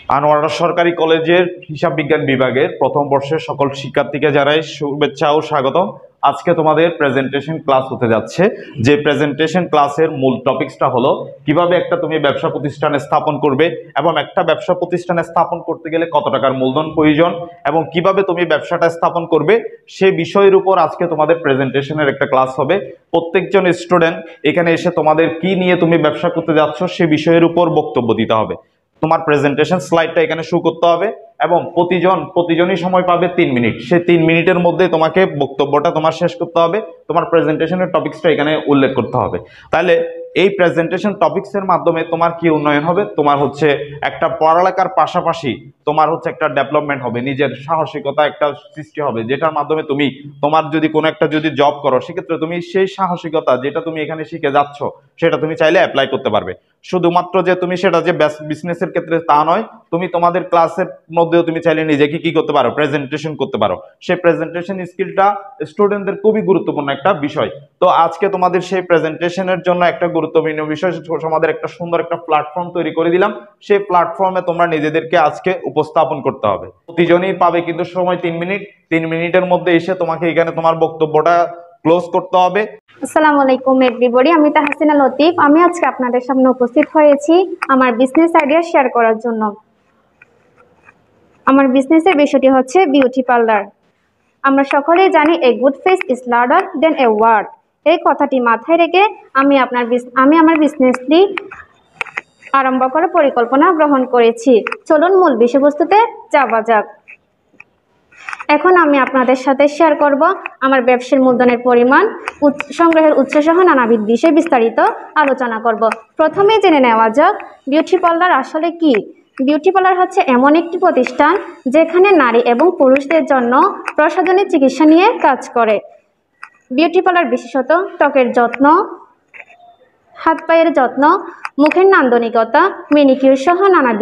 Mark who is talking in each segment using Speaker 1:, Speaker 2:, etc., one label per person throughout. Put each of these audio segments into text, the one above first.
Speaker 1: আনোয়ারা সরকারি কলেজের হিসাব বিজ্ঞান বিভাগের প্রথম বর্ষের সকল শিক্ষার্থীকে জানাই শুভেচ্ছা ও স্বাগতম। আজকে তোমাদের প্রেজেন্টেশন ক্লাস হতে যাচ্ছে। যে প্রেজেন্টেশন ক্লাসের মূল টপিকসটা হলো কিভাবে একটা তুমি ব্যবসা প্রতিষ্ঠানে স্থাপন করবে এবং একটা ব্যবসা প্রতিষ্ঠানে স্থাপন করতে গেলে কত টাকার মূলধন প্রয়োজন এবং কিভাবে তুমি ব্যবসাটা স্থাপন করবে সে বিষয়ের উপর আজকে তোমাদের প্রেজেন্টেশনের একটা ক্লাস হবে। প্রত্যেকজন স্টুডেন্ট এখানে এসে তোমাদের কি নিয়ে তুমি ব্যবসা করতে যাচ্ছ সে বিষয়ের উপর বক্তব্য দিতে হবে। তোমার প্রেজেন্টেশন স্লাইডটা এখানে শো করতে হবে এবং প্রতিজনই সময় পাবে 3 মিনিট। সেই 3 মিনিটের মধ্যে তোমাকে বক্তব্যটা তোমার শেষ করতে হবে, তোমার প্রেজেন্টেশনের টপিকসটা এখানে উল্লেখ করতে হবে। তাহলে এই প্রেজেন্টেশন টপিকসের মাধ্যমে তোমার কি উন্নয়ন হবে, তোমার হচ্ছে একটা পড়ালেখার পাশাপাশি তোমার হচ্ছে একটা ডেভেলপমেন্ট হবে, নিজের সাহসিকতা একটা সৃষ্টি হবে, যেটার মাধ্যমে তুমি তোমার যদি কোনো একটা যদি জব করো সেক্ষেত্রে তুমি সেই সাহসিকতা যেটা তুমি এখানে শিখে যাচ্ছ সেটা তুমি চাইলে অ্যাপ্লাই করতে পারবে। শুধুমাত্র যে তুমি সেটা যে বিজনেসের ক্ষেত্রে তা নয়, তুমি তোমাদের ক্লাসের মধ্যেও তুমি চাইলে নিজেকে কি করতে পারো, প্রেজেন্টেশন করতে পারো। সেই প্রেজেন্টেশন স্কিলটা স্টুডেন্টদের খুবই গুরুত্বপূর্ণ একটা বিষয়। তো আজকে তোমাদের সেই প্রেজেন্টেশনের জন্য একটা গুরুত্বপূর্ণ বিষয়, আমাদের একটা সুন্দর একটা প্ল্যাটফর্ম তৈরি করে দিলাম। সেই প্ল্যাটফর্মে তোমরা নিজেদেরকে আজকে উপস্থাপন করতে হবে। প্রতিজনই পাবে কিন্তু সময় 3 মিনিট। 3 মিনিটের মধ্যে এসে তোমাকে এখানে তোমার বক্তব্যটা ক্লোজ করতে হবে।
Speaker 2: আসসালামু আলাইকুম এভরিবডি, আমি তাহসিনা লতিফ। আমি আজকে আপনাদের সামনে উপস্থিত হয়েছি আমার বিজনেস আইডিয়া শেয়ার করার জন্য। আমার বিজনেসের বিষয়টি হচ্ছে বিউটি পার্লার। আমরা সকলেই জানি a good face is larger than a word. এই কথাটি মাথায় রেখে আমি আমার বিজনেসটি আরম্ভ করার পরিকল্পনা গ্রহণ করেছি। চলুন মূল বিষয়বস্তুতে যাওয়া যাক। এখন আমি আপনাদের সাথে শেয়ার করব আমার ব্যবসার মূলধনের পরিমাণ, সংগ্রহের উৎস সহ নানাবিধ বিষয়ে বিস্তারিত আলোচনা করব। প্রথমেই জেনে নেওয়া যাক বিউটি পার্লার আসলে কি। বিউটি পার্লার হচ্ছে এমন একটি প্রতিষ্ঠান যেখানে নারী এবং পুরুষদের জন্য প্রসাধনী চিকিৎসা নিয়ে কাজ করে। বিউটি পার্লার বিশেষত ত্বকের যত্ন, হাত পায়ের যত্ন, মুখের নান্দনিকতা, ম্যানিকিউর সহ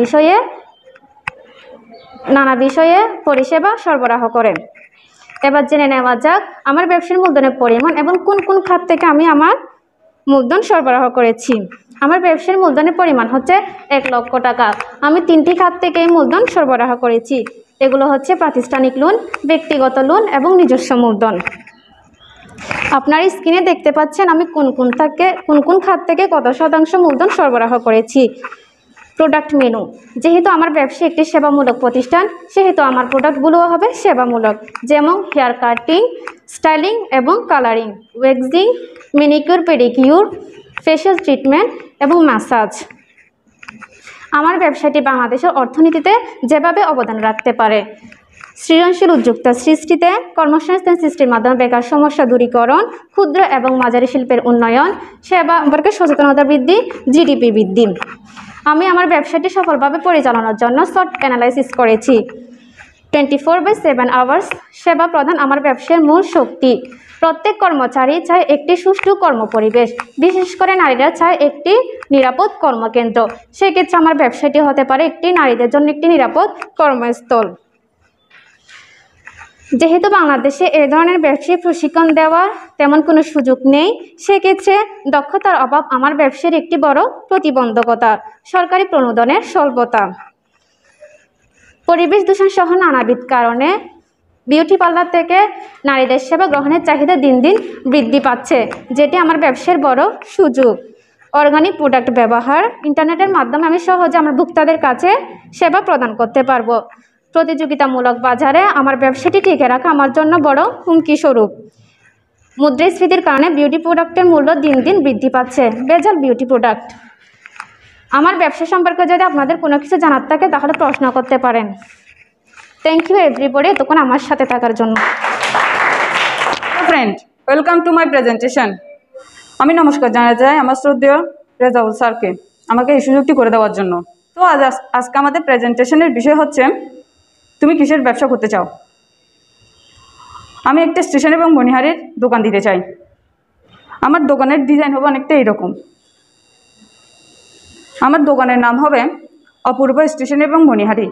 Speaker 2: নানা বিষয়ে পরিষেবা সরবরাহ করে। এবার জেনে নেওয়া যাক আমার ব্যবসার মূলধনের পরিমাণ এবং কোন কোন খাত থেকে আমি আমার মূলধন সরবরাহ করেছি। আমার ব্যবসার মূলধনের পরিমাণ হচ্ছে 1 লক্ষ টাকা। আমি 3টি খাত থেকে এই মূলধন সরবরাহ করেছি। এগুলো হচ্ছে প্রাতিষ্ঠানিক লোন, ব্যক্তিগত লোন এবং নিজস্ব মূলধন। আপনার স্ক্রিনে দেখতে পাচ্ছেন আমি কোন কোন খাত থেকে কত শতাংশ মূলধন সরবরাহ করেছি। প্রোডাক্ট মেনু, যেহেতু আমার ব্যবসা একটি সেবামূলক প্রতিষ্ঠান সেহেতু আমার প্রোডাক্টগুলোও হবে সেবামূলক, যেমন হেয়ার কাটিং, স্টাইলিং এবং colouring, waxing, manicure, pedicure, facial treatment এবং ম্যাসাজ। আমার ব্যবসাটি বাংলাদেশের অর্থনীতিতে যেভাবে অবদান রাখতে পারে, সৃজনশীল উদ্যোক্তা সৃষ্টিতে, কর্মসংস্থান সৃষ্টির মাধ্যমে বেকার সমস্যা দূরীকরণ, ক্ষুদ্র এবং মাঝারি শিল্পের উন্নয়ন, সেবা সম্পর্কে সচেতনতা বৃদ্ধি, জিডিপি বৃদ্ধি। আমি আমার ব্যবসাটি সফলভাবে পরিচালনার জন্য শর্ট অ্যানালাইসিস করেছি। 24/7 আওয়ার্স সেবা প্রদান আমার ব্যবসার মূল শক্তি। প্রত্যেক কর্মচারী চায় একটি সুষ্ঠু কর্মপরিবেশ, বিশেষ করে নারীরা চায় একটি নিরাপদ কর্মকেন্দ্র। সেক্ষেত্রে আমার ব্যবসাটি হতে পারে নারীদের জন্য একটি নিরাপদ কর্মস্থল। যেহেতু বাংলাদেশে এ ধরনের ব্যবসায়িক প্রশিক্ষণ দেওয়ার তেমন কোনো সুযোগ নেই, সেক্ষেত্রে দক্ষতার অভাব আমার ব্যবসার একটি বড় প্রতিবন্ধকতা। সরকারি প্রণোদনের স্বল্পতা, পরিবেশ দূষণ সহ নানাবিধ কারণে বিউটি পার্লার থেকে নারীদের সেবা গ্রহণের চাহিদা দিন দিন বৃদ্ধি পাচ্ছে, যেটি আমার ব্যবসার বড় সুযোগ। অর্গানিক প্রোডাক্ট ব্যবহার, ইন্টারনেটের মাধ্যমে আমি সহজে আমার ভোক্তাদের কাছে সেবা প্রদান করতে পারবো। প্রতিযোগিতামূলক বাজারে আমার ব্যবসাটি টিকে রাখা আমার জন্য বড় হুমকি স্বরূপ। মুদ্রাস্ফীতির কারণে বিউটি প্রোডাক্টের মূল্য দিন দিন বৃদ্ধি পাচ্ছে। ভেজাল বিউটি প্রোডাক্ট। আমার ব্যবসা সম্পর্কে যদি আপনাদের কোনো কিছু জানার থাকে তাহলে প্রশ্ন করতে পারেন। থ্যাংক ইউ এভরিবডি এতক্ষণ আমার সাথে থাকার জন্য।
Speaker 3: Friend, welcome to my presentation. আমি নমস্কার জানাতে চাই আমার শ্রদ্ধেয় রেজাউল স্যারকে আমাকে এই সুযোগটি করে দেওয়ার জন্য। তো আজকে আমাদের প্রেজেন্টেশনের বিষয় হচ্ছে তুমি কিসের ব্যবসা করতে চাও। আমি একটা স্টেশন এবং মণিহারির দোকান দিতে চাই। আমার দোকানের ডিজাইন হবে অনেকটা এইরকম। আমার দোকানের নাম হবে অপূর্ব স্টেশন এবং মণিহারি।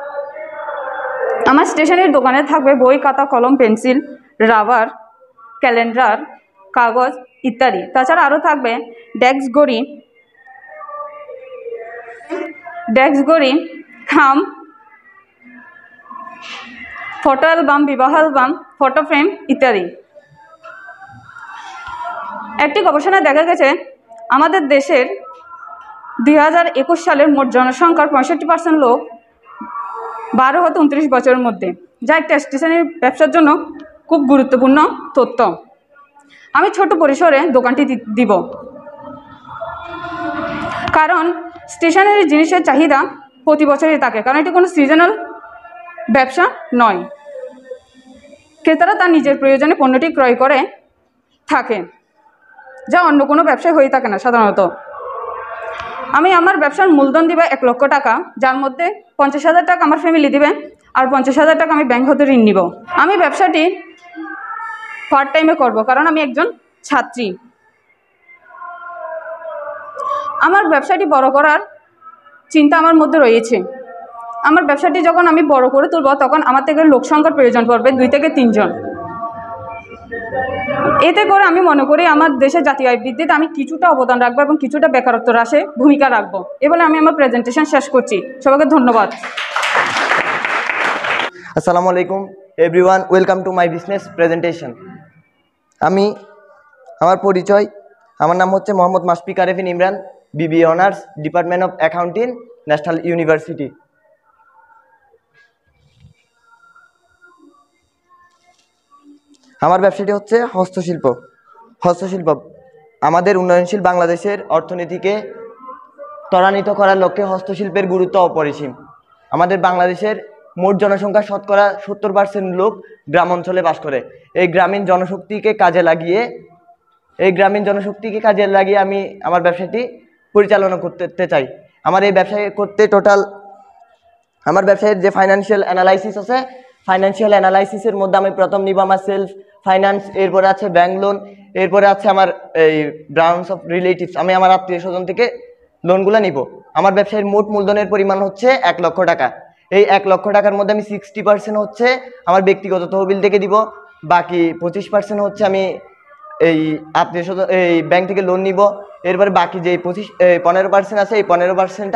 Speaker 3: আমার স্টেশনের দোকানে থাকবে বই, খাতা, কলম, পেন্সিল, রাবার, ক্যালেন্ডার, কাগজ ইত্যাদি। তাছাড়া আরও থাকবে ডেস্ক ঘড়ি, খাম, ফটো অ্যালবাম, বিবাহ অ্যালবাম, ফটো ফ্রেম ইত্যাদি। একটি গবেষণায় দেখা গেছে আমাদের দেশের 2021 সালের মোট জনসংখ্যার 65% লোক 12 হতে 29 বছরের মধ্যে, যা একটি স্টেশনারি ব্যবসার জন্য খুব গুরুত্বপূর্ণ তথ্য। আমি ছোট পরিসরে দোকানটি দিব, কারণ স্টেশনারি জিনিসের চাহিদা প্রতি বছরই থাকে, কারণ এটি কোনো সিজনাল ব্যবসা নয়। ক্রেতারা তার নিজের প্রয়োজনে পণ্যটি ক্রয় করে থাকে, যা অন্য কোনো ব্যবসায় হয়ে থাকে না সাধারণত। আমি আমার ব্যবসার মূলধন দিব 1 লক্ষ টাকা, যার মধ্যে 50,000 টাকা আমার ফ্যামিলি দিবে আর 50,000 টাকা আমি ব্যাংক হতে ঋণ নিব। আমি ব্যবসাটি পার্ট টাইমে করব, কারণ আমি একজন ছাত্রী। আমার ব্যবসাটি বড় করার চিন্তা আমার মধ্যে রয়েছে। আমার ব্যবসাটি যখন আমি বড় করে তুলব, তখন আমার থেকে লোক সংখ্যার প্রয়োজন পড়বে 2 থেকে 3 জন। এতে করে আমি মনে করি আমার দেশের জাতীয় আয় বৃদ্ধিতে আমি কিছুটা অবদান রাখবো এবং কিছুটা বেকারত্ব হ্রাসে ভূমিকা রাখবো। এ বলে আমি আমার প্রেজেন্টেশন শেষ করছি। সবাইকে ধন্যবাদ।
Speaker 4: আসসালামু আলাইকুম everyone, welcome to my business presentation. আমার পরিচয়, আমার নাম হচ্ছে Mohammad Mashfiq Arefin Imran, BBA honours, department of accounting, national university. আমার ব্যবসাটি হচ্ছে হস্তশিল্প। আমাদের উন্নয়নশীল বাংলাদেশের অর্থনীতিকে ত্বরান্বিত করার লক্ষ্যে হস্তশিল্পের গুরুত্ব অপরিসীম। আমাদের বাংলাদেশের মোট জনসংখ্যা শতকরা 70% লোক গ্রাম অঞ্চলে বাস করে। এই গ্রামীণ জনশক্তিকে কাজে লাগিয়ে আমি আমার ব্যবসাটি পরিচালনা করতে চাই। আমার এই ব্যবসায় করতে আমার ব্যবসায়ের যে ফাইন্যান্সিয়াল অ্যানালাইসিস আছে, ফাইন্যান্সিয়াল অ্যানালাইসিসের মধ্যে আমি প্রথম নিব আমার সেলফ ফাইন্যান্স, এরপরে আছে ব্যাংক লোন, এরপরে আছে আমার এই ব্রাঞ্চ অফ রিলেটিভস, আমি আমার আত্মীয় স্বজন থেকে লোনগুলো নিব। আমার ব্যবসায়ের মোট মূলধনের পরিমাণ হচ্ছে 1 লক্ষ টাকা। এই 1 লক্ষ টাকার মধ্যে আমি 60% হচ্ছে আমার ব্যক্তিগত তহবিল থেকে দিব, বাকি 25% হচ্ছে আমি এই আত্মীয় স্বজন এই ব্যাংক থেকে লোন নিব। এরপরে বাকি যে 15% আছে, এই 15%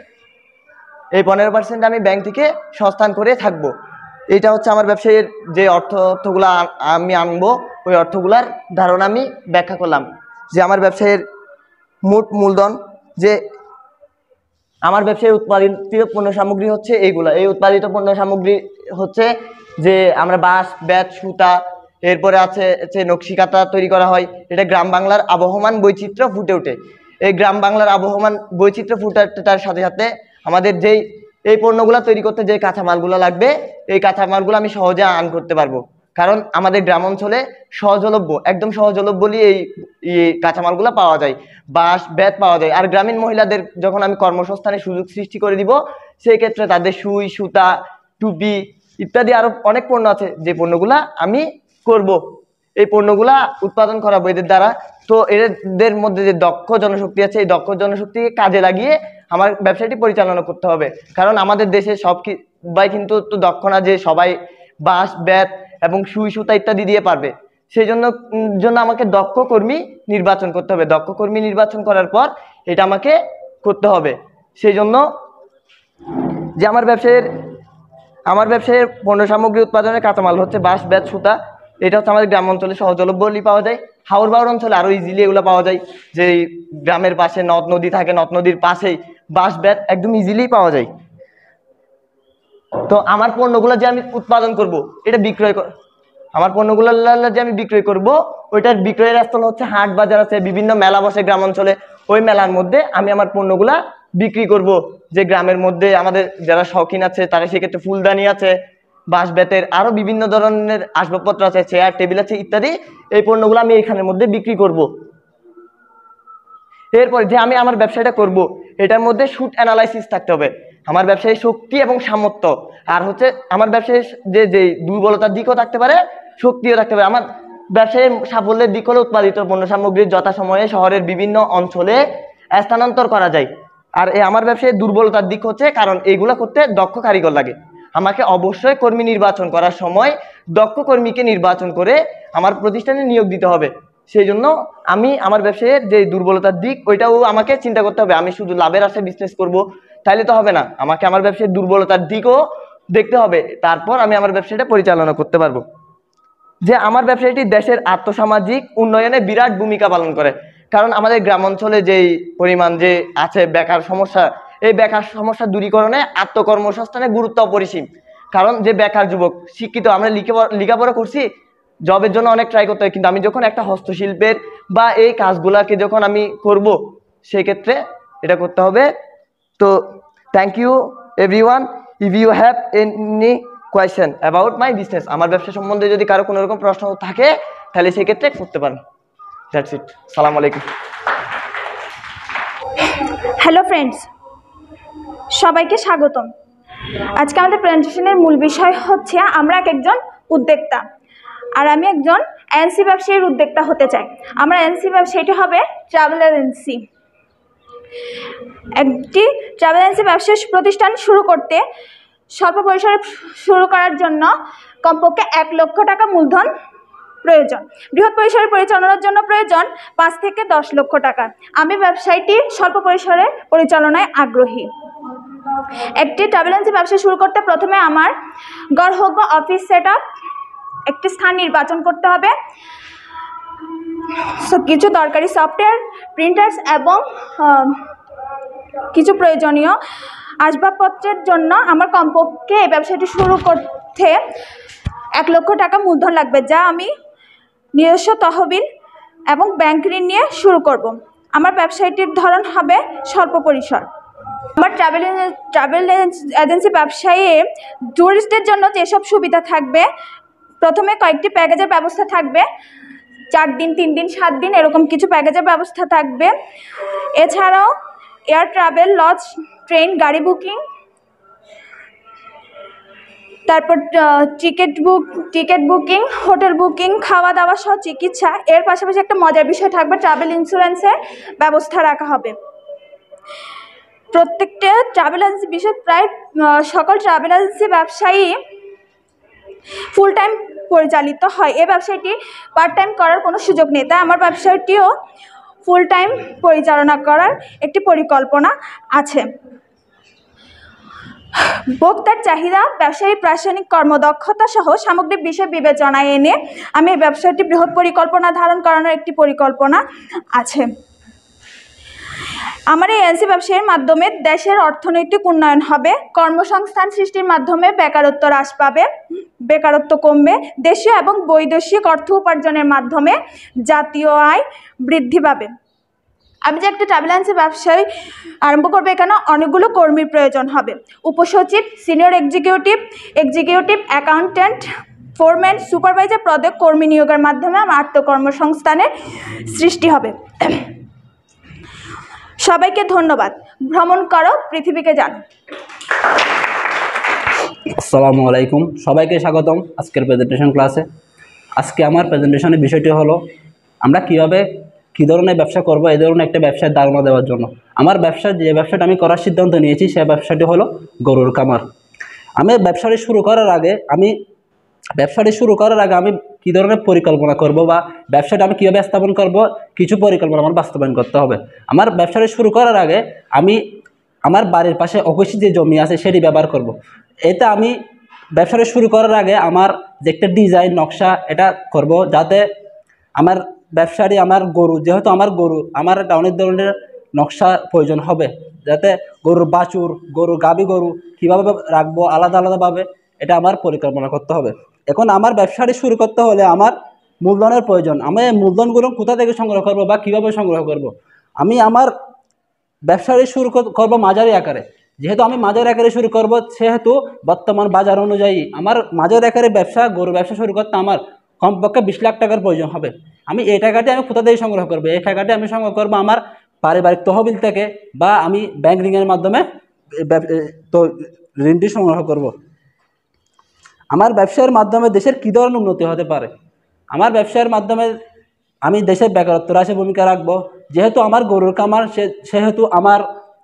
Speaker 4: আমি ব্যাংক থেকে সংস্থান করে থাকবো। এটা হচ্ছে আমার ব্যবসায়ের যে অর্থগুলা আমি আনবো, ওই অর্থগুলার ধারণা আমি ব্যাখ্যা করলাম। যে আমার ব্যবসায়ের মোট মূলধন, যে আমার ব্যবসায় উৎপাদিত পণ্য সামগ্রী হচ্ছে এইগুলা। এই উৎপাদিত পণ্য সামগ্রী হচ্ছে যে আমরা বাঁশ, বেত, সুতা, এরপরে আছে নকশিকাঁথা তৈরি করা হয়। এটা গ্রাম বাংলার আবহমান বৈচিত্র্য ফুটে ওঠে। এই গ্রাম বাংলার আবহমান বৈচিত্র্য ফুটে ওঠার সাথে সাথে আমাদের এই পণ্যগুলো তৈরি করতে যে কাঁচামালগুলো লাগবে, এই কাঁচামালগুলো আমি সহজে আর্ন করতে পারবো, কারণ আমাদের গ্রাম অঞ্চলে একদম সহজলভ্যই এই কাঁচামালগুলো পাওয়া যায়, বাঁশ, বেত পাওয়া যায়। আর গ্রামীণ মহিলাদের যখন আমি কর্মসংস্থানের সুযোগ সৃষ্টি করে দিব, সেই ক্ষেত্রে তাদের সুই, সুতা, টুপি ইত্যাদি আরো অনেক পণ্য আছে, যে পণ্যগুলা আমি করব, এই পণ্যগুলা উৎপাদন করাবো এদের দ্বারা। তো এদের মধ্যে যে দক্ষ জনশক্তি আছে, এই দক্ষ জনশক্তিকে কাজে লাগিয়ে আমার ব্যবসাটি পরিচালনা করতে হবে, কারণ আমাদের দেশে সবাই কিন্তু দক্ষ না যে সবাই বাঁশ, বেত এবং সুই, সুতা ইত্যাদি দিয়ে পারবে। সেই জন্য আমাকে দক্ষ কর্মী নির্বাচন করতে হবে। দক্ষ কর্মী নির্বাচন করার পর এটা আমাকে করতে হবে। সেই জন্য যে আমার ব্যবসায়ের পণ্য সামগ্রী উৎপাদনের কাঁচামাল হচ্ছে বাঁশ, বেত, সুতা। এটা হচ্ছে আমাদের গ্রাম অঞ্চলে সহজলভ্যই পাওয়া যায়। হাওর বাওর অঞ্চলে আরো ইজিলি এগুলো পাওয়া যায়, যে গ্রামের পাশে নদ নদী থাকে, নদ নদীর পাশেই বাঁশ, বেত একদম ইজিলি পাওয়া যায়। তো আমার পণ্যগুলো যে আমি উৎপাদন করব, এটা আমার পণ্যগুলো যে আমি বিক্রয় করব, ওইটার বিক্রয়ের স্থল হচ্ছে হাট বাজার আছে, বিভিন্ন মেলা বসে গ্রাম অঞ্চলে। ওই মেলার মধ্যে আমি আমার পণ্যগুলা বিক্রি করব। যে গ্রামের মধ্যে আমাদের যারা শৌখিন আছে, তারা সেক্ষেত্রে ফুলদানি আছে, বাঁশ, বেতের আরো বিভিন্ন ধরনের আসবাবপত্র আছে, চেয়ার, টেবিল আছে ইত্যাদি। এই পণ্যগুলো আমি এখানের মধ্যে বিক্রি করব। এরপর যে আমি আমার ব্যবসাটা করব, এটার মধ্যে শুট অ্যানালাইসিস থাকতে হবে, আমার ব্যবসায়ী শক্তি এবং সামর্থ্য। আর হচ্ছে আমার ব্যবসায়ী যে দুর্বলতার দিকও থাকতে পারে, শক্তিও থাকতে পারে। আমার ব্যবসায়ীর সাফল্যের দিক হলো উৎপাদিত পণ্য সামগ্রীর যথাসময়ে শহরের বিভিন্ন অঞ্চলে স্থানান্তর করা যায়। আর আমার ব্যবসায়ীর দুর্বলতার দিক হচ্ছে, কারণ এইগুলো করতে দক্ষ কারিগর লাগে। আমাকে অবশ্যই কর্মী নির্বাচন করার সময় দক্ষ কর্মীকে নির্বাচন করে আমার প্রতিষ্ঠানে নিয়োগ দিতে হবে। সেই জন্য আমি আমার ব্যবসায়ের যে দুর্বলতার দিক ওইটাও আমাকে চিন্তা করতে হবে। আমি শুধু লাভের আশায় বিজনেস করব তাহলে তো হবে না, আমাকে আমার ব্যবসায়ের দুর্বলতার দিকও দেখতে হবে, তারপর আমি আমার ব্যবসাটা পরিচালনা করতে পারবো। যে আমার ব্যবসাটি দেশের আর্থসামাজিক উন্নয়নে বিরাট ভূমিকা পালন করে, কারণ আমাদের গ্রাম অঞ্চলে যেই পরিমাণ যে আছে বেকার সমস্যা, এই বেকার সমস্যা দূরীকরণে আত্মকর্মসংস্থানের গুরুত্ব অপরিসীম। কারণ যে বেকার যুবক শিক্ষিত, আমরা লেখাপড়া করছি, জবের জন্য অনেক ট্রাই করতে হয়, কিন্তু আমি যখন একটা হস্তশিল্পের বা এই কাজগুলাকে যখন আমি করব সেই ক্ষেত্রে এটা করতে হবে। তো thank you everyone. If you have any question about my business, আমার ব্যবসা সম্বন্ধে যদি কারো কোনো রকম প্রশ্ন থাকে তাহলে সেই ক্ষেত্রে করতে পারেন। That's it. সালামু আলাইকুম।
Speaker 5: হ্যালো ফ্রেন্ডস, সবাইকে স্বাগতম। আজকে আমাদের প্রেজেন্টেশনের মূল বিষয় হচ্ছে আমরা একজন উদ্যোক্তা, আর আমি একজন এজেন্সি ব্যবসায়ীর উদ্যোক্তা হতে চাই। আমার এজেন্সি ব্যবসায়ীটি হবে ট্রাভেল এজেন্সি। একটি ট্রাভেল এজেন্সি ব্যবসা প্রতিষ্ঠান শুরু করতে স্বল্প পরিসরে শুরু করার জন্য কমপক্ষে 1 লক্ষ টাকা মূলধন প্রয়োজন। বৃহৎ পরিসরে পরিচালনার জন্য প্রয়োজন 5 থেকে 10 লক্ষ টাকা। আমি ব্যবসায়টি স্বল্প পরিসরে পরিচালনায় আগ্রহী। একটি ট্রাভেল এজেন্সি ব্যবসা শুরু করতে প্রথমে আমার ঘর হোক বা অফিস সেট আপ, একটি স্থান নির্বাচন করতে হবে, কিছু দরকারি সফটওয়্যার, প্রিন্টার্স এবং কিছু প্রয়োজনীয় আসবাবপত্রের জন্য আমার কমপক্ষে এই ব্যবসাটি শুরু করতে 1 লক্ষ টাকা মূলধন লাগবে, যা আমি নিজস্ব তহবিল এবং ব্যাংক ঋণ নিয়ে শুরু করব। আমার ব্যবসায়টির ধরন হবে স্বল্প পরিসর। আমার ট্রাভেল এজেন্সি ব্যবসায়ে ট্যুরিস্টদের জন্য যেসব সুবিধা থাকবে, প্রথমে কয়েকটি প্যাকেজের ব্যবস্থা থাকবে, 4 দিন, 3 দিন, 7 দিন এরকম কিছু প্যাকেজের ব্যবস্থা থাকবে। এছাড়াও এয়ার ট্রাভেল, লজ, ট্রেন, গাড়ি বুকিং, তারপর টিকিট বুকিং, হোটেল বুকিং, খাওয়া দাওয়া সহ চিকিৎসা। এর পাশাপাশি একটা মজার বিষয় থাকবে, ট্রাভেল ইন্স্যুরেন্সের ব্যবস্থা রাখা হবে। প্রত্যেকটা ট্রাভেল এজেন্সি বিষয় প্রায় সকল ট্রাভেল এজেন্সি ব্যবসায়ী ফুল টাইম পরিচালিত হয়। এই ব্যবসায়টি পার্ট টাইম করার কোনো সুযোগ নেই, তাই আমার ব্যবসায়টিও ফুল টাইম পরিচালনা করার একটি পরিকল্পনা আছে। ভোক্তার চাহিদা, ব্যবসায়ী রাসায়নিক কর্মদক্ষতা সহ সামগ্রিক বিষয় বিবেচনায় এনে আমি এই ব্যবসায়টি বৃহৎ পরিকল্পনা ধারণ করানোর একটি পরিকল্পনা আছে। আমার এই এজেন্সি ব্যবসায়ের মাধ্যমে দেশের অর্থনৈতিক উন্নয়ন হবে, কর্মসংস্থান সৃষ্টির মাধ্যমে বেকারত্ব হ্রাস পাবে, বেকারত্ব কমবে, দেশীয় এবং বৈদেশিক অর্থ উপার্জনের মাধ্যমে জাতীয় আয় বৃদ্ধি পাবে। আমি যে একটা ট্রাভেল এজেন্সি ব্যবসায় আরম্ভ করবো, এখানে অনেকগুলো কর্মীর প্রয়োজন হবে। উপসচিব, senior executive accountant, foreman, supervisor পদে কর্মী নিয়োগের মাধ্যমে আমার আত্মকর্মসংস্থানের সৃষ্টি হবে। সবাইকে ধন্যবাদ। ভ্রমণ করো, পৃথিবীকে জানো।
Speaker 6: আসসালামু আলাইকুম, সবাইকে স্বাগতম আজকের প্রেজেন্টেশন ক্লাসে। আজকে আমার প্রেজেন্টেশনের বিষয়টি হলো আমরা কী ধরনের ব্যবসা করব, এই ধরনের একটা ব্যবসার ধারণা দেওয়ার জন্য। আমার যে ব্যবসাটা আমি করার সিদ্ধান্ত নিয়েছি, সেই ব্যবসাটি হলো গরুর খামার। আমি ব্যবসাটি শুরু করার আগে আমি কী ধরনের পরিকল্পনা করব বা ব্যবসাটা আমি কীভাবে স্থাপন করব, কিছু পরিকল্পনা আমার বাস্তবায়ন করতে হবে। আমার ব্যবসাটি শুরু করার আগে আমি আমার বাড়ির পাশে অফিসে যে জমি আছে সেটি ব্যবহার করব। এতে আমি ব্যবসাটা শুরু করার আগে আমার যে একটা ডিজাইন নকশা এটা করব, যাতে আমার ব্যবসাটি আমার যেহেতু আমার একটা অনেক ধরনের নকশা প্রয়োজন হবে, যাতে গরুর বাছুর, গাভী গরু কীভাবে রাখবো আলাদাভাবে, এটা আমার পরিকল্পনা করতে হবে। এখন আমার ব্যবসাটি শুরু করতে হলে আমার মূলধনের প্রয়োজন। আমি মূলধনগুলো কোথা থেকে সংগ্রহ করব বা কীভাবে সংগ্রহ করব? আমি আমার ব্যবসাটি শুরু করব মাঝারি আকারে। যেহেতু আমি মাঝারি আকারে শুরু করব, সেহেতু বর্তমান বাজার অনুযায়ী আমার মাঝারি আকারে গরু ব্যবসা শুরু করতে আমার কমপক্ষে 20 লাখ টাকার প্রয়োজন হবে। আমি এই টাকাটি কোথা থেকে সংগ্রহ করব? এই টাকাটি আমি সংগ্রহ করব আমার পারিবারিক তহবিল থেকে, বা আমি ব্যাংক ঋণের মাধ্যমে ঋণটি সংগ্রহ করব। আমার ব্যবসার মাধ্যমে দেশের কী ধরনের উন্নতি হতে পারে? আমার ব্যবসার মাধ্যমে আমি দেশের বেকারত্ব হ্রাসে ভূমিকা রাখবো। যেহেতু আমার গরুর খামার, সেহেতু আমার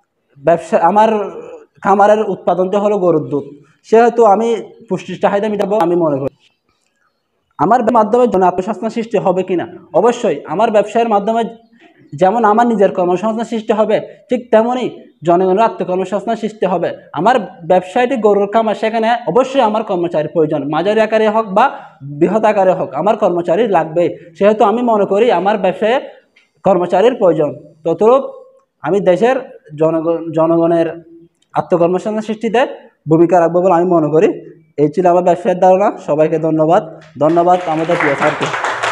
Speaker 6: খামারের উৎপাদনটা হলো গরুর দুধ, সেহেতু আমি পুষ্টির চাহিদা মেটাবো আমি মনে করি। আমার মাধ্যমে জন আত্মসংস্থান সৃষ্টি হবে কিনা? অবশ্যই আমার ব্যবসায়ের মাধ্যমে যেমন আমার নিজের কর্মসংস্থান সৃষ্টি হবে, ঠিক তেমনই জনগণের আত্মকর্মসংস্থান সৃষ্টি হবে। আমার ব্যবসায়টি গরুর খামার, সেখানে অবশ্যই আমার কর্মচারীর প্রয়োজন, মাঝারি আকারে হোক বা বৃহৎ আকারে হোক, আমার কর্মচারী লাগবে। সেহেতু আমি মনে করি আমার ব্যবসায়ে কর্মচারীর প্রয়োজন। ততরূপ আমি দেশের জনগণের আত্মকর্মসংস্থান সৃষ্টিতে ভূমিকা রাখবো বলে আমি মনে করি। এই ছিল আমার ব্যবসায়ের ধারণা। সবাইকে ধন্যবাদ। ধন্যবাদ আমাদের প্রিয় স্যারকে।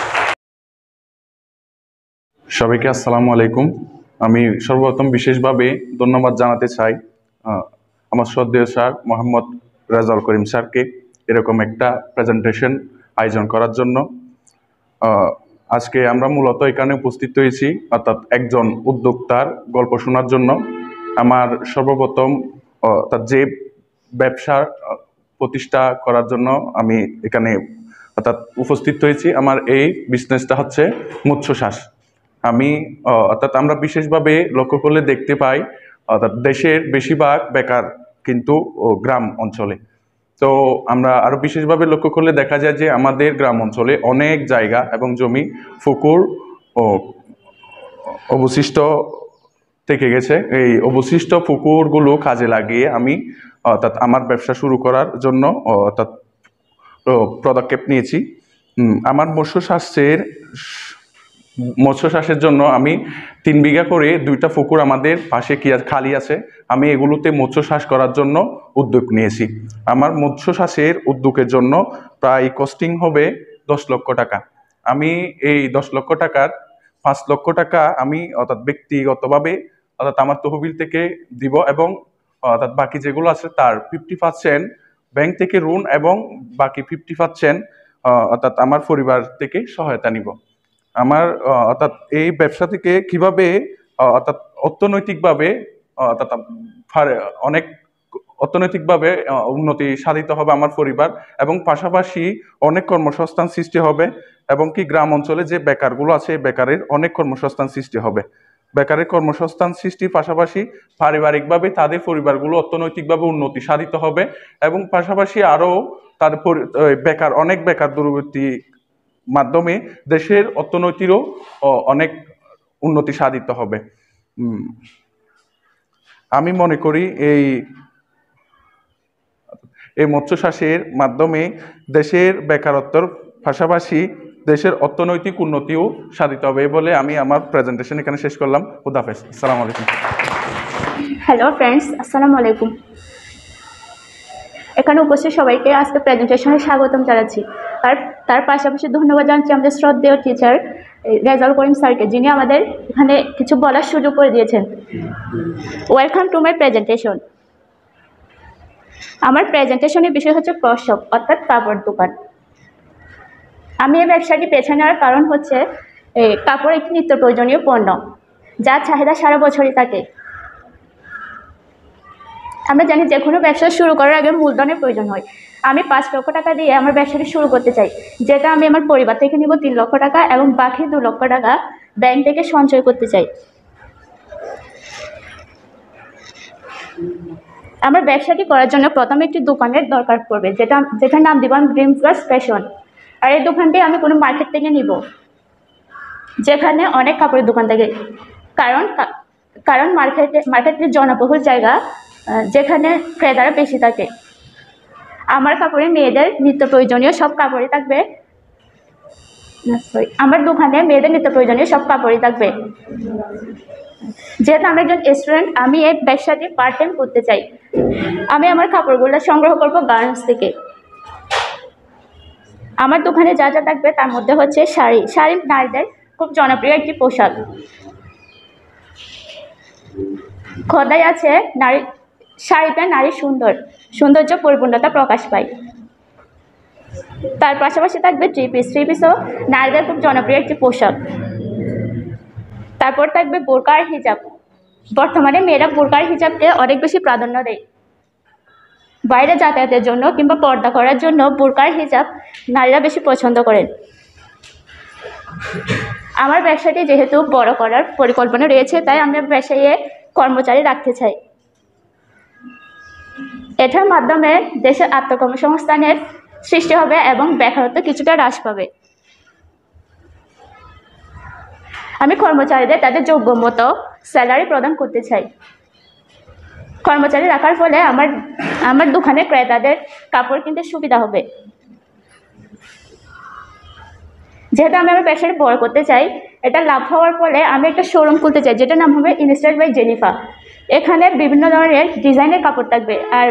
Speaker 7: সবাইকে আসসালামু আলাইকুম। আমি সর্বপ্রথম বিশেষভাবে ধন্যবাদ জানাতে চাই আমার শ্রদ্ধেয় স্যার মোহাম্মদ রেজাউল করিম স্যারকে এরকম একটা প্রেজেন্টেশন আয়োজন করার জন্য। আজকে আমরা মূলত এখানে উপস্থিত হয়েছি অর্থাৎ একজন উদ্যোক্তার গল্প শোনার জন্য। আমার সর্বপ্রথম তার যে ব্যবসা প্রতিষ্ঠা করার জন্য আমি এখানে অর্থাৎ উপস্থিত হয়েছি। আমার এই বিজনেসটা হচ্ছে মৎস্য চাষ। আমি অর্থাৎ আমরা বিশেষভাবে লক্ষ্য করলে দেখতে পাই অর্থাৎ দেশের বেশিরভাগ বেকার কিন্তু গ্রাম অঞ্চলে। তো আমরা আরও বিশেষভাবে লক্ষ্য করলে দেখা যায় যে আমাদের গ্রাম অঞ্চলে অনেক জায়গা এবং জমি পুকুর ও অবশিষ্ট থেকে গেছে। এই অবশিষ্ট পুকুরগুলো কাজে লাগিয়ে আমি অর্থাৎ আমার ব্যবসা শুরু করার জন্য অর্থাৎ পদক্ষেপ নিয়েছি। আমার মৎস্য চাষের জন্য আমি 3 বিঘা করে 2টা পুকুর আমাদের পাশে খালি আছে। আমি এগুলোতে মৎস্য চাষ করার জন্য উদ্যোগ নিয়েছি। আমার মৎস্য চাষের উদ্যোগের জন্য প্রায় কস্টিং হবে 10 লক্ষ টাকা। আমি এই 10 লক্ষ টাকার 5 লক্ষ টাকা আমি অর্থাৎ ব্যক্তিগতভাবে অর্থাৎ আমার তহবিল থেকে দিব এবং অর্থাৎ বাকি যেগুলো আছে তার 50% ব্যাংক থেকে ঋণ এবং বাকি 50% অর্থাৎ আমার পরিবার থেকে সহায়তা নিব। আমার অর্থাৎ এই ব্যবসা থেকে কিভাবে অর্থাৎ অর্থনৈতিকভাবে অর্থাৎ অনেক অর্থনৈতিকভাবে উন্নতি সাধিত হবে আমার পরিবার এবং পাশাপাশি অনেক কর্মসংস্থান সৃষ্টি হবে এবং কি গ্রাম অঞ্চলে যে বেকারগুলো আছে বেকারের অনেক কর্মসংস্থান সৃষ্টি হবে। বেকারের কর্মসংস্থান সৃষ্টির পাশাপাশি পারিবারিকভাবে তাদের পরিবারগুলো অর্থনৈতিকভাবে উন্নতি সাধিত হবে এবং পাশাপাশি আরও তাদের বেকার অনেক বেকার দূরবর্তী মাধ্যমে দেশের অর্থনীতিরও অনেক উন্নতি সাধিত হবে। আমি মনে করি এই মৎস্য চাষের মাধ্যমে দেশের বেকারত্বের পাশাপাশি দেশের অর্থনৈতিক উন্নতিও সাধিত হবে বলে আমি আমার প্রেজেন্টেশন এখানে শেষ করলাম। খুদা হাফেজ। আসসালামু আলাইকুম।
Speaker 5: হ্যালো ফ্রেন্ডস, আসসালামু আলাইকুম। এখানে উপস্থিত সবাইকে আজকে প্রেজেন্টেশনে স্বাগতম জানাচ্ছি। আর তার পাশাপাশি ধন্যবাদ জানাচ্ছি আমাদের শ্রদ্ধেয় টিচার রেজাউল করিম স্যারকে, যিনি আমাদের এখানে কিছু বলার সুযোগ করে দিয়েছেন। Welcome to my presentation. আমার প্রেজেন্টেশনের বিষয় হচ্ছে প্রসব অর্থাৎ কাপড় দোকান। আমি এই ব্যবসাটি বেছে নেওয়ার কারণ হচ্ছে কাপড় একটি নিত্য প্রয়োজনীয় পণ্য, যার চাহিদা সারা বছরই থাকে। আমরা জানি যে কোনো ব্যবসা শুরু করার আগে মূলধনের প্রয়োজন হয়। আমি 5 লক্ষ টাকা দিয়ে আমার ব্যবসাটি শুরু করতে চাই, যেটা আমি আমার পরিবার থেকে নিব 3 লক্ষ টাকা এবং বাকি 2 লক্ষ টাকা ব্যাংক থেকে সঞ্চয় করতে চাই। আমার ব্যবসাটি করার জন্য প্রথমে একটি দোকানের দরকার পড়বে, যেটার নাম দিব আমি ড্রিম প্লাস ফ্যাশন। আর এই দোকানটি আমি কোনো মার্কেট থেকে নিব, যেখানে অনেক কাপড়ের দোকান থাকে। কারণ মার্কেটের জনবহুল জায়গা, যেখানে ক্রেতারা বেশি থাকে। আমার কাপড়ে মেয়েদের নিত্য প্রয়োজনীয় সব কাপড়ই থাকবে। আমার দোকানে মেয়েদের নিত্য প্রয়োজনীয় সব কাপড়ই থাকবে। যেহেতু আমি একজন স্টুডেন্ট, আমি এই ব্যবসাটি পার্ট টাইম করতে চাই। আমি আমার কাপড়গুলো সংগ্রহ করব গার্মেন্টস থেকে। আমার দোকানে যা যা থাকবে তার মধ্যে হচ্ছে শাড়ি নারীদের খুব জনপ্রিয় একটি পোশাক। খোদাই আছে শাড়িতে নারীর সৌন্দর্য পরিপূর্ণতা প্রকাশ পায়। তার পাশাপাশি থাকবে থ্রি পিসও নারীদের খুব জনপ্রিয় একটি পোশাক। তারপর থাকবে বোরকা আর হিজাব। বর্তমানে মেয়েরা বোরকা আর হিজাবকে অনেক বেশি প্রাধান্য দেয়। বাইরে যাতায়াতের জন্য কিংবা পর্দা করার জন্য বোরকা আর হিজাব নারীরা বেশি পছন্দ করেন। আমার ব্যবসাটি যেহেতু বড় করার পরিকল্পনা রয়েছে, তাই আমি ব্যবসায়ী কর্মচারী রাখতে চাই। এটার মাধ্যমে দেশের আত্মকর্মসংস্থানের
Speaker 8: সৃষ্টি হবে এবং বেকারত্ব কিছুটা হ্রাস পাবে। আমি কর্মচারীদের তাদের যোগ্য মতো স্যালারি প্রদান করতে চাই। কর্মচারী রাখার ফলে আমার দোকানে ক্রেতাদের কাপড় কিনতে সুবিধা হবে। যেহেতু আমি আমার ব্যবসাটা বড় করতে চাই, এটা লাভ হওয়ার ফলে আমি একটা শোরুম খুলতে চাই, যেটার নাম হবে ইনস্টাইল বাই জেনিফা। এখানে বিভিন্ন ধরনের ডিজাইনের কাপড় থাকবে। আর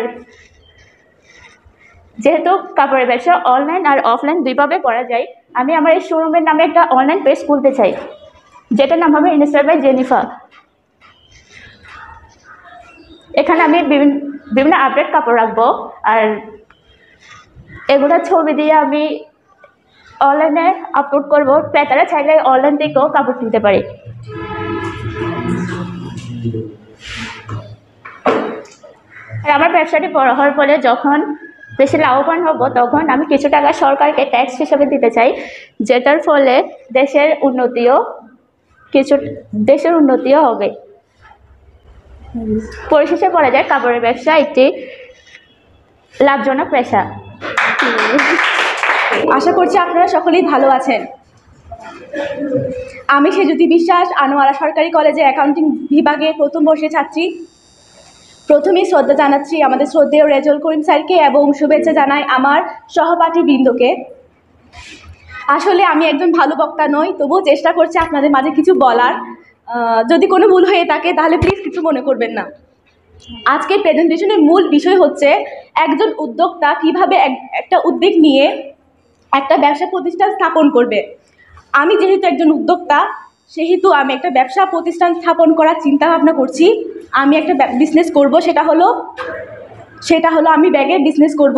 Speaker 8: যেহেতু কাপড়ের ব্যবসা অনলাইন আর অফলাইন দুইভাবে করা যায়, আমি আমার এই শোরুমের নামে একটা অনলাইন পেজ খুলতে চাই, যেটার নাম হবে ইনস্টাইল বাই জেনিফা। এখানে আমি বিভিন্ন আপডেট কাপড় রাখবো, আর এগুলোর ছবি দিয়ে আমি অনলাইনে আপলোড করবো। ক্রেতারা চাইলে অনলাইন থেকেও কাপড় কিনতে পারে। আর আমার ব্যবসাটি বড় হওয়ার ফলে যখন বেশি লাভবান হব, তখন আমি কিছু টাকা সরকারকে ট্যাক্স হিসাবে দিতে চাই, যেটার ফলে দেশের উন্নতিও হবে। পরিশেষে বলা যায় কাপড়ের ব্যবসা একটি লাভজনক পেশা।
Speaker 5: আশা করছি আপনারা সকলেই ভালো আছেন। আমি সেজুতি বিশ্বাস, আনোয়ারা সরকারি কলেজে অ্যাকাউন্টিং বিভাগে প্রথম বর্ষের ছাত্রী। প্রথমেই শ্রদ্ধা জানাচ্ছি আমাদের শ্রদ্ধেয় রেজাউল করিম স্যারকে এবং শুভেচ্ছা জানাই আমার সহপাঠী বৃন্দকে। আসলে আমি একজন ভালো বক্তা নই, তবুও চেষ্টা করছি আপনাদের মাঝে কিছু বলার। যদি কোনো ভুল হয়ে থাকে তাহলে প্লিজ কিছু মনে করবেন না। আজকের প্রেজেন্টেশনের মূল বিষয় হচ্ছে একজন উদ্যোক্তা কিভাবে একটা উদ্যোগ নিয়ে একটা ব্যবসা প্রতিষ্ঠান স্থাপন করবে। আমি যেহেতু একজন উদ্যোক্তা, সেহেতু আমি একটা ব্যবসা প্রতিষ্ঠান স্থাপন করার চিন্তা ভাবনা করছি। আমি একটা বিজনেস করব, সেটা হলো আমি ব্যাগের বিজনেস করব।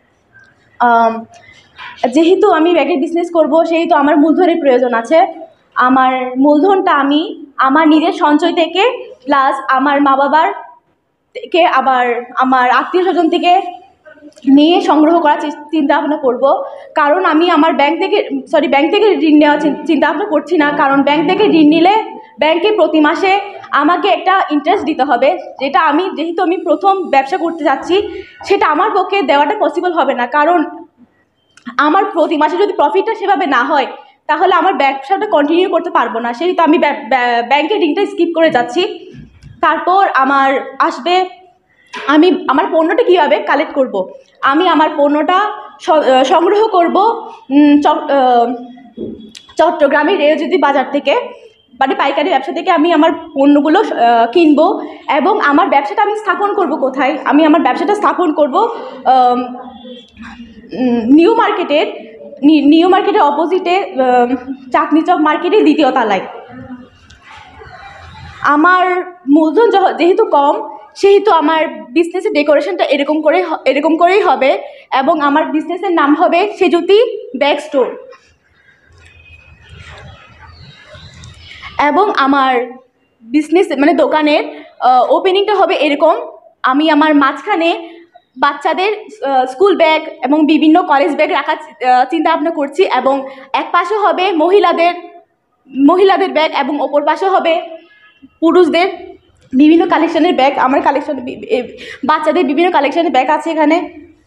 Speaker 5: যেহেতু আমি ব্যাগের বিজনেস করব, সেহেতু আমার মূলধনের প্রয়োজন আছে। আমার মূলধনটা আমি আমার নিজের সঞ্চয় থেকে প্লাস আমার মা বাবার থেকে আবার আমার আত্মীয় স্বজন থেকে নিয়ে সংগ্রহ করার চিন্তা ভাবনা করব। কারণ আমি আমার ব্যাংক থেকে ঋণ নেওয়ার চিন্তা ভাবনা করছি না। কারণ ব্যাংক থেকে ঋণ নিলে ব্যাংকে প্রতি মাসে আমাকে একটা ইন্টারেস্ট দিতে হবে, যেটা যেহেতু আমি প্রথম ব্যবসা করতে যাচ্ছি, সেটা আমার পক্ষে দেওয়াটা পসিবল হবে না। কারণ আমার প্রতি মাসে যদি প্রফিটটা সেভাবে না হয়, তাহলে আমার ব্যবসাটা কন্টিনিউ করতে পারবো না। সেহেতু আমি ব্যাংকের ঋণটা স্কিপ করে যাচ্ছি। তারপর আমার আসবে আমি আমার পণ্যটা কীভাবে কালেক্ট করব। আমি আমার পণ্যটা সংগ্রহ করব চট্টগ্রামের রেওজুদি বাজার থেকে, মানে পাইকারি ব্যবসা থেকে আমি আমার পণ্যগুলো কিনবো। এবং আমার ব্যবসাটা আমি স্থাপন করব কোথায়? আমি আমার ব্যবসাটা স্থাপন করব নিউ মার্কেটের অপোজিটে চাঁদনি চক মার্কেটের দ্বিতীয় তলায়। আমার মূলধন যেহেতু কম, সেহেতু আমার বিজনেসের ডেকোরেশনটা এরকম করেই হবে এবং আমার বিজনেসের নাম হবে সেজুতি ব্যাগ স্টোর। এবং আমার বিজনেস মানে দোকানের ওপেনিংটা হবে এরকম। আমি আমার মাঝখানে বাচ্চাদের স্কুল ব্যাগ এবং বিভিন্ন কলেজ ব্যাগ রাখার চিন্তা ভাবনা করছি, এবং এক পাশে হবে মহিলাদের ব্যাগ এবং অপর পাশে হবে পুরুষদের বিভিন্ন কালেকশনের ব্যাগ। আমার বাচ্চাদের বিভিন্ন কালেকশনের ব্যাগ আছে এখানে।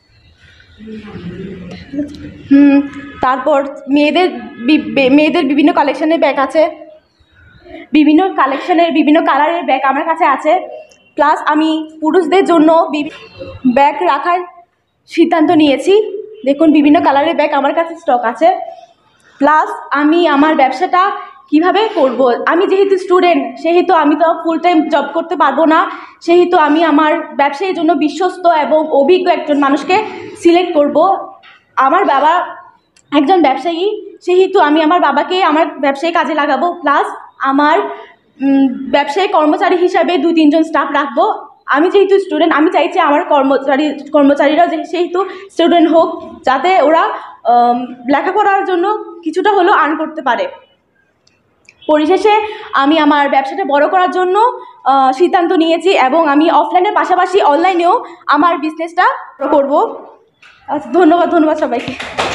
Speaker 5: তারপর মেয়েদের বিভিন্ন কালেকশনের ব্যাগ আছে, বিভিন্ন কালেকশনের বিভিন্ন কালারের ব্যাগ আমার কাছে আছে। প্লাস আমি পুরুষদের জন্য ব্যাগ রাখার সিদ্ধান্ত নিয়েছি। দেখুন বিভিন্ন কালারের ব্যাগ আমার কাছে স্টক আছে। প্লাস আমি আমার ব্যবসাটা কিভাবে করব, আমি যেহেতু স্টুডেন্ট, সেহেতু আমি তো ফুল টাইম জব করতে পারবো না। সেহেতু আমি আমার ব্যবসায়ের জন্য বিশ্বস্ত এবং অভিজ্ঞ একজন মানুষকে সিলেক্ট করব। আমার বাবা একজন ব্যবসায়ী, সেহেতু আমি আমার বাবাকে আমার ব্যবসায়ী কাজে লাগাবো। প্লাস আমার ব্যবসায়ী কর্মচারী হিসাবে 2-3 জন স্টাফ রাখবো। আমি যেহেতু স্টুডেন্ট, আমি চাইছি আমার কর্মচারীরা সেহেতু স্টুডেন্ট হোক, যাতে ওরা লেখাপড়ার জন্য কিছুটা হলেও আর্ন করতে পারে। পরিশেষে আমি আমার ব্যবসাটা বড় করার জন্য সিদ্ধান্ত নিয়েছি এবং আমি অফলাইনের পাশাপাশি অনলাইনেও আমার বিজনেসটা করব। ধন্যবাদ সবাইকে।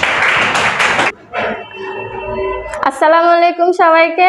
Speaker 2: আসসালামু আলাইকুম সবাইকে।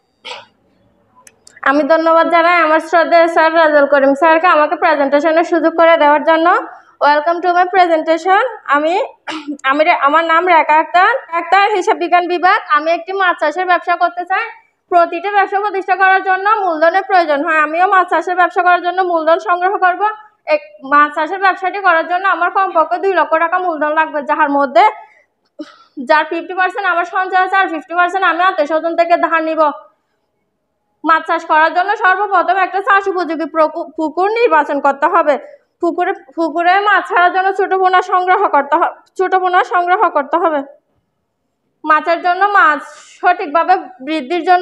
Speaker 2: আমি ধন্যবাদ জানাই আমার শ্রদ্ধেয় স্যার রেজাউল করিম স্যারকে আমাকে প্রেজেন্টেশনের সুযোগ করে দেওয়ার জন্য। Welcome to my presentation. আমার নাম রেখা আক্তার, হিসাব বিজ্ঞান বিভাগ। আমি একটি মাছ চাষের ব্যবসা করতে চাই। প্রতিটি ব্যবসা প্রতিষ্ঠা করার জন্য মূলধনের প্রয়োজন হয়। আমিও মাছ চাষের ব্যবসা করার জন্য মূলধন সংগ্রহ করব। মাছ চাষের ব্যবসাটি করার জন্য আমার কমপক্ষে 2 লক্ষ টাকা মূলধন লাগবে, যার 50% আমার সঞ্চয় আছে আর 50% আমি আত্মীয়স্বজন থেকে ধার নিব। মাছ চাষ করার জন্য সর্বপ্রথম একটা চাষ উপযোগী পুকুর নির্বাচন করতে হবে। পুকুরে মাছ ছাড়ার জন্য ছোট পোনা সংগ্রহ করতে হবে। মাছের জন্য মাছ সঠিকভাবে বৃদ্ধির জন্য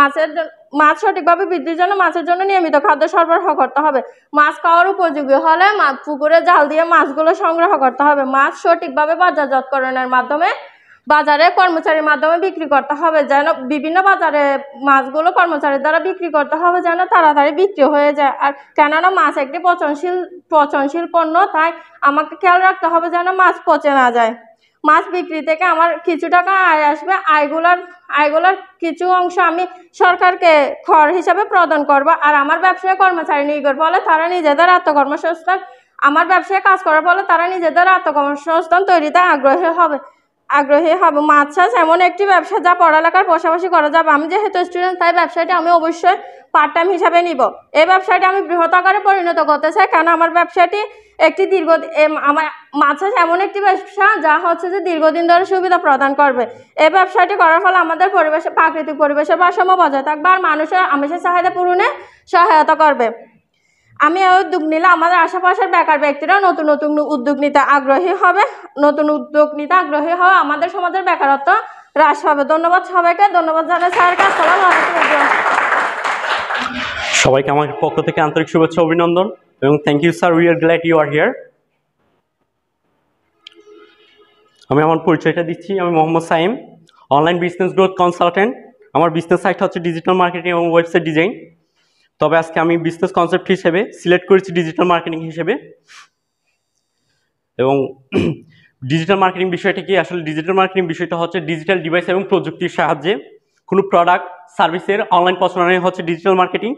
Speaker 2: মাছের জন্য নিয়মিত খাদ্য সরবরাহ করতে হবে। মাছ খাওয়ার উপযোগী হলে পুকুরে জাল দিয়ে মাছগুলো সংগ্রহ করতে হবে। মাছ সঠিকভাবে বাজারজাতকরণের মাধ্যমে কর্মচারীর মাধ্যমে বিক্রি করতে হবে, যেন বিভিন্ন বাজারে মাছগুলো কর্মচারীর দ্বারা বিক্রি করতে হবে, যেন তাড়াতাড়ি বিক্রি হয়ে যায়। আর কেননা মাছ একটি পচনশীল পণ্য, তাই আমাকে খেয়াল রাখতে হবে যেন মাছ পচে না যায়। মাছ বিক্রি থেকে আমার কিছু টাকা আয় আসবে। আয়গুলোর কিছু অংশ আমি সরকারকে খর হিসাবে প্রদান করব। আর আমার ব্যবসায় কর্মচারী নিয়োগের ফলে তারা নিজেদের আত্মকর্মসংস্থান তৈরিতে আগ্রহী হবে। মাছ চাষ এমন একটি ব্যবসা যা পড়ালেখার পাশাপাশি করা যাবে। আমি যেহেতু স্টুডেন্ট, তাই ব্যবসাটি আমি অবশ্যই পার্ট টাইম হিসাবে নিব। এই ব্যবসাটি আমি বৃহৎ আকারে পরিণত করতে চাই, কারণ আমার ব্যবসাটি মাছ চাষ এমন একটি ব্যবসা যা যে দীর্ঘদিন ধরে সুবিধা প্রদান করবে। এই ব্যবসাটি করার ফলে আমাদের প্রাকৃতিক পরিবেশের ভারসাম্য বজায় থাকবে আর মানুষের আমিষের চাহিদা পূরণে সহায়তা করবে। আমি এই উদ্যোগ নিলে আমাদের আশেপাশের বেকার ব্যক্তিরা নতুন উদ্যোগ নিতে আগ্রহী হবে। আমাদের সমাজের বেকারত্ব হ্রাস হবে। ধন্যবাদ সবাইকে। ধন্যবাদ জানাই স্যারকে। আসসালামু আলাইকুম।
Speaker 9: সবাইকে আমার পক্ষ থেকে আন্তরিক শুভেচ্ছা অভিনন্দন এবং thank you sir, we are glad you are here. আমি আমার পরিচয়টা দিচ্ছি। আমি Mohammad Saim, online business growth consultant. আমার বিজনেস সাইট হচ্ছে ডিজিটাল মার্কেটিং এবং ওয়েবসাইট ডিজাইন। তবে আজকে আমি বিজনেস কনসেপ্ট হিসেবে সিলেক্ট করেছি ডিজিটাল মার্কেটিং হিসেবে। এবং ডিজিটাল মার্কেটিং বিষয়টা কি? আসলে ডিজিটাল মার্কেটিং বিষয়টা হচ্ছে ডিজিটাল ডিভাইস এবং প্রযুক্তির সাহায্যে কোনো প্রোডাক্ট সার্ভিসের অনলাইন প্রচারণাই হচ্ছে ডিজিটাল মার্কেটিং।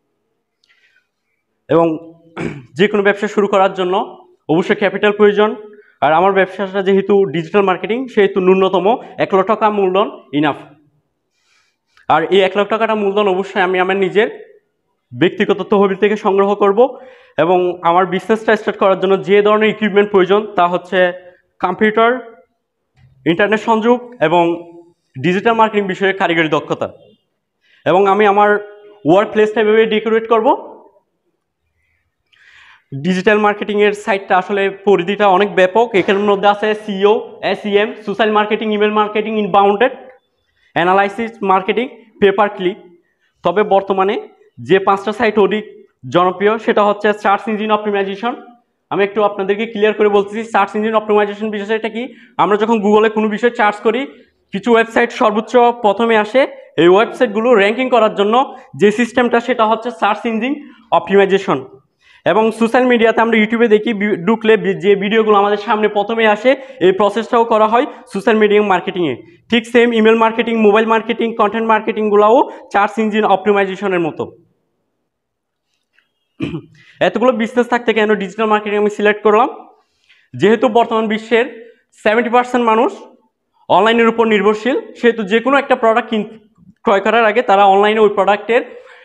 Speaker 9: এবং যে কোনো ব্যবসা শুরু করার জন্য অবশ্যই ক্যাপিটাল প্রয়োজন। আর আমার ব্যবসাটা যেহেতু ডিজিটাল মার্কেটিং, সেহেতু ন্যূনতম 1 লক্ষ টাকা মূলধন ইনাফ। আর এই 1 লক্ষ টাকাটা মূলধন অবশ্যই আমি আমার নিজের ব্যক্তিগত তহবিল থেকে সংগ্রহ করব। এবং আমার বিজনেসটা স্টার্ট করার জন্য যে ধরনের ইকুইপমেন্ট প্রয়োজন তা হচ্ছে কম্পিউটার, ইন্টারনেট সংযোগ এবং ডিজিটাল মার্কেটিং বিষয়ে কারিগরি দক্ষতা। এবং আমি আমার ওয়ার্ক প্লেসটা এভাবে ডেকোরেট করব। ডিজিটাল মার্কেটিংয়ের সাইটটা আসলে পরিধিটা অনেক ব্যাপক। এখানের মধ্যে আছে SEO, SEM, social marketing, email marketing, inbounded, analysis marketing, paper click. তবে বর্তমানে যে 5টা সাইট অধিক জনপ্রিয় সেটা হচ্ছে সার্চ ইঞ্জিন অপটিমাইজেশন। আমি একটু আপনাদেরকে ক্লিয়ার করে বলতেছি সার্চ ইঞ্জিন অপটিমাইজেশন বিষয়টা কি। আমরা যখন গুগলে কোনো বিষয় সার্চ করি, কিছু ওয়েবসাইট সর্বোচ্চ প্রথমে আসে। এই ওয়েবসাইটগুলো র্যাঙ্কিং করার জন্য যে সিস্টেমটা সেটা হচ্ছে সার্চ ইঞ্জিন অপটিমাইজেশন। এবং সোশ্যাল মিডিয়াতে আমরা ইউটিউবে দেখি, ঢুকলে যে ভিডিওগুলো আমাদের সামনে প্রথমে আসে, এই প্রসেসটাও করা হয় সোশ্যাল মিডিয়া মার্কেটিংয়ে। ঠিক same email marketing, mobile marketing, content মার্কেটিংগুলোও সার্চ ইঞ্জিন অপটিমাইজেশনের মতো। এতগুলো বিজনেস থাকতে কেন ডিজিটাল মার্কেটিং আমি সিলেক্ট করলাম? যেহেতু বর্তমান বিশ্বের 70% মানুষ অনলাইনের উপর নির্ভরশীল, সেহেতু যে কোনো একটা প্রোডাক্ট ক্রয় করার আগে তারা অনলাইনে ওই প্রোডাক্টের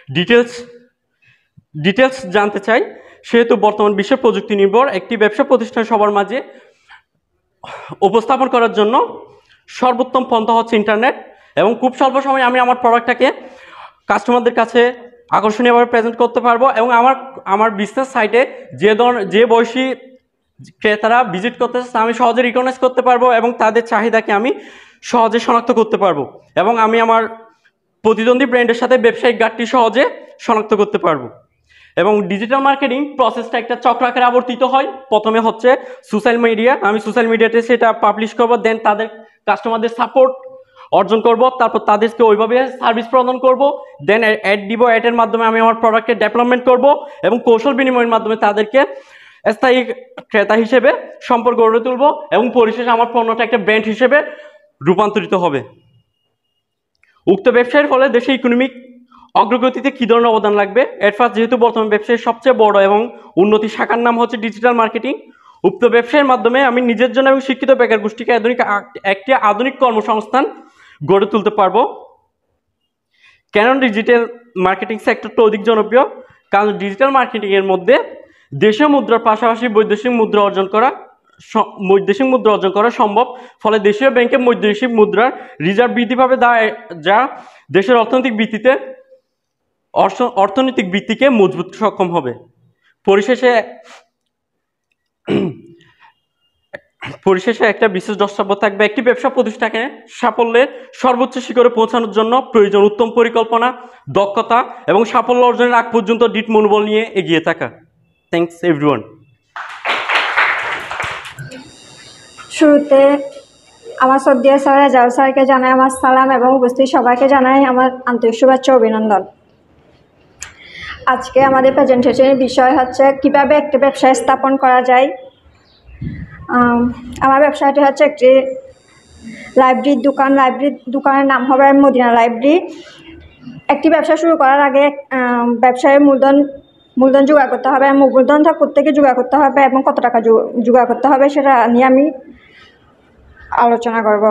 Speaker 9: ডিটেলস জানতে চায়। সেহেতু বর্তমান বিশ্বের প্রযুক্তি নির্ভর একটি ব্যবসা প্রতিষ্ঠান সবার মাঝে উপস্থাপন করার জন্য সর্বোত্তম পন্থা হচ্ছে ইন্টারনেট। এবং খুব স্বল্প সময়ে আমি আমার প্রোডাক্টটাকে কাস্টমারদের কাছে আকর্ষণীয়ভাবে প্রেজেন্ট করতে পারবো। এবং আমার বিজনেস সাইটে যে বয়সী ক্রেতারা ভিজিট করতে চাচ্ছে আমি সহজে রিকগনাইজ করতে পারবো এবং তাদের চাহিদাকে আমি সহজে শনাক্ত করতে পারবো। এবং আমি আমার প্রতিদ্বন্দ্বী ব্র্যান্ডের সাথে ব্যবসায়িক ঘাটতি সহজে শনাক্ত করতে পারবো। এবং ডিজিটাল মার্কেটিং প্রসেসটা একটা চক্রাকারে আবর্তিত হয়। প্রথমে হচ্ছে সোশ্যাল মিডিয়া, আমি সোশ্যাল মিডিয়াতে সেটা পাবলিশ করবো, দেন তাদের কাস্টমারদের সাপোর্ট অর্জন করব, তারপর তাদেরকে ওইভাবে সার্ভিস প্রদান করব, দেন অ্যাড দিব, অ্যাডের মাধ্যমে আমি আমার প্রোডাক্টের ডেভেলপমেন্ট করব এবং কৌশল বিনিময়ের মাধ্যমে তাদেরকে স্থায়ী ক্রেতা হিসেবে সম্পর্ক গড়ে তুলব এবং পরিশেষে আমার পণ্যটা একটা ব্র্যান্ড হিসেবে রূপান্তরিত হবে। উক্ত ব্যবসায়ের ফলে দেশে ইকোনমিক অগ্রগতিতে কী ধরনের অবদান লাগবে? এর ফার্স্ট, যেহেতু বর্তমান ব্যবসায়ের সবচেয়ে বড় এবং উন্নতি শাখার নাম হচ্ছে ডিজিটাল মার্কেটিং, উক্ত ব্যবসায়ের মাধ্যমে আমি নিজের জন্য এবং শিক্ষিত বেকার গোষ্ঠীকে একটি আধুনিক কর্মসংস্থান গড়ে তুলতে পারবো। কেন ডিজিটাল মার্কেটিং সেক্টরটা অধিক জনপ্রিয়? কারণ ডিজিটাল মার্কেটিংয়ের মধ্যে দেশীয় মুদ্রার পাশাপাশি বৈদেশিক মুদ্রা অর্জন করা সম্ভব। ফলে দেশীয় ব্যাংকে বৈদেশিক মুদ্রার রিজার্ভ বৃদ্ধি পাবে, যা দেশের অর্থনৈতিক ভিত্তিকে মজবুত সক্ষম হবে। পরিশেষে একটা বিশেষ দ্রষ্টব্য থাকবে, একটি ব্যবসা প্রতিষ্ঠানে সাফল্যের সর্বোচ্চ শিখরে পৌঁছানোর জন্য প্রয়োজন উত্তম পরিকল্পনা, দক্ষতা এবং সাফল্য অর্জনের আগ পর্যন্ত দৃঢ় মনোবল নিয়ে এগিয়ে থাকা। Thanks everyone.
Speaker 2: শুরুতে আমার শ্রদ্ধেয় স্যার রেজাউল স্যারকে জানাই আমার সালাম এবং উপস্থিত সবাইকে জানাই আমার আন্তরিক শুভেচ্ছা অভিনন্দন। আজকে আমাদের প্রেজেন্টেশনের বিষয় হচ্ছে কিভাবে একটি ব্যবসায় স্থাপন করা যায়। আমার ব্যবসাটি হচ্ছে একটি লাইব্রেরির দোকান। লাইব্রেরির দোকানের নাম হবে মদিনা লাইব্রেরি। একটি ব্যবসা শুরু করার আগে ব্যবসায় মূলধন জোগাড় করতে হবে। মূলধনটা কোত্থেকে জোগাড় করতে হবে এবং কত টাকা জোগাড় করতে হবে সেটা নিয়ে আমি আলোচনা করব।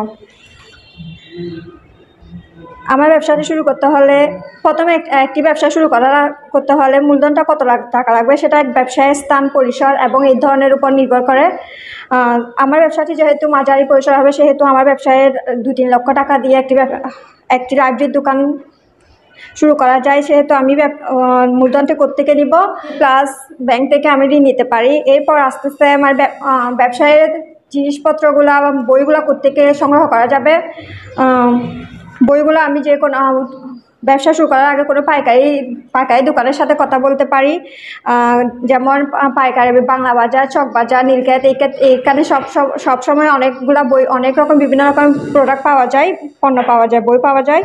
Speaker 2: আমার ব্যবসাটি শুরু করতে হলে প্রথমে একটি ব্যবসা শুরু করতে হলে মূলধনটা কত টাকা লাগবে সেটা এক ব্যবসায়ের স্থান, পরিসর এবং এই ধরনের উপর নির্ভর করে। আমার ব্যবসাটি যেহেতু মাঝারি পরিসর হবে সেহেতু আমার ব্যবসায়ের 2-3 লক্ষ টাকা দিয়ে একটি লাইব্রেরির দোকান শুরু করা যায়। সেহেতু আমি মূলধনটি কোত্থেকে নিব, প্লাস ব্যাংক থেকে আমি ঋণ নিতে পারি। এরপর আস্তে আস্তে আমার ব্যবসায়ের জিনিসপত্রগুলো বা বইগুলো কোত্থেকে সংগ্রহ করা যাবে। বইগুলো আমি যে কোনো ব্যবসা শুরু করার আগে কোনো পাইকারি দোকানের সাথে কথা বলতে পারি, যেমন পাইকারি বাংলা বাজার, চক বাজার, নীলক্ষেত। এইখানে সবসময় অনেকগুলা বই, অনেক রকম বিভিন্ন রকম প্রোডাক্ট পাওয়া যায়, পণ্য পাওয়া যায়, বই পাওয়া যায়।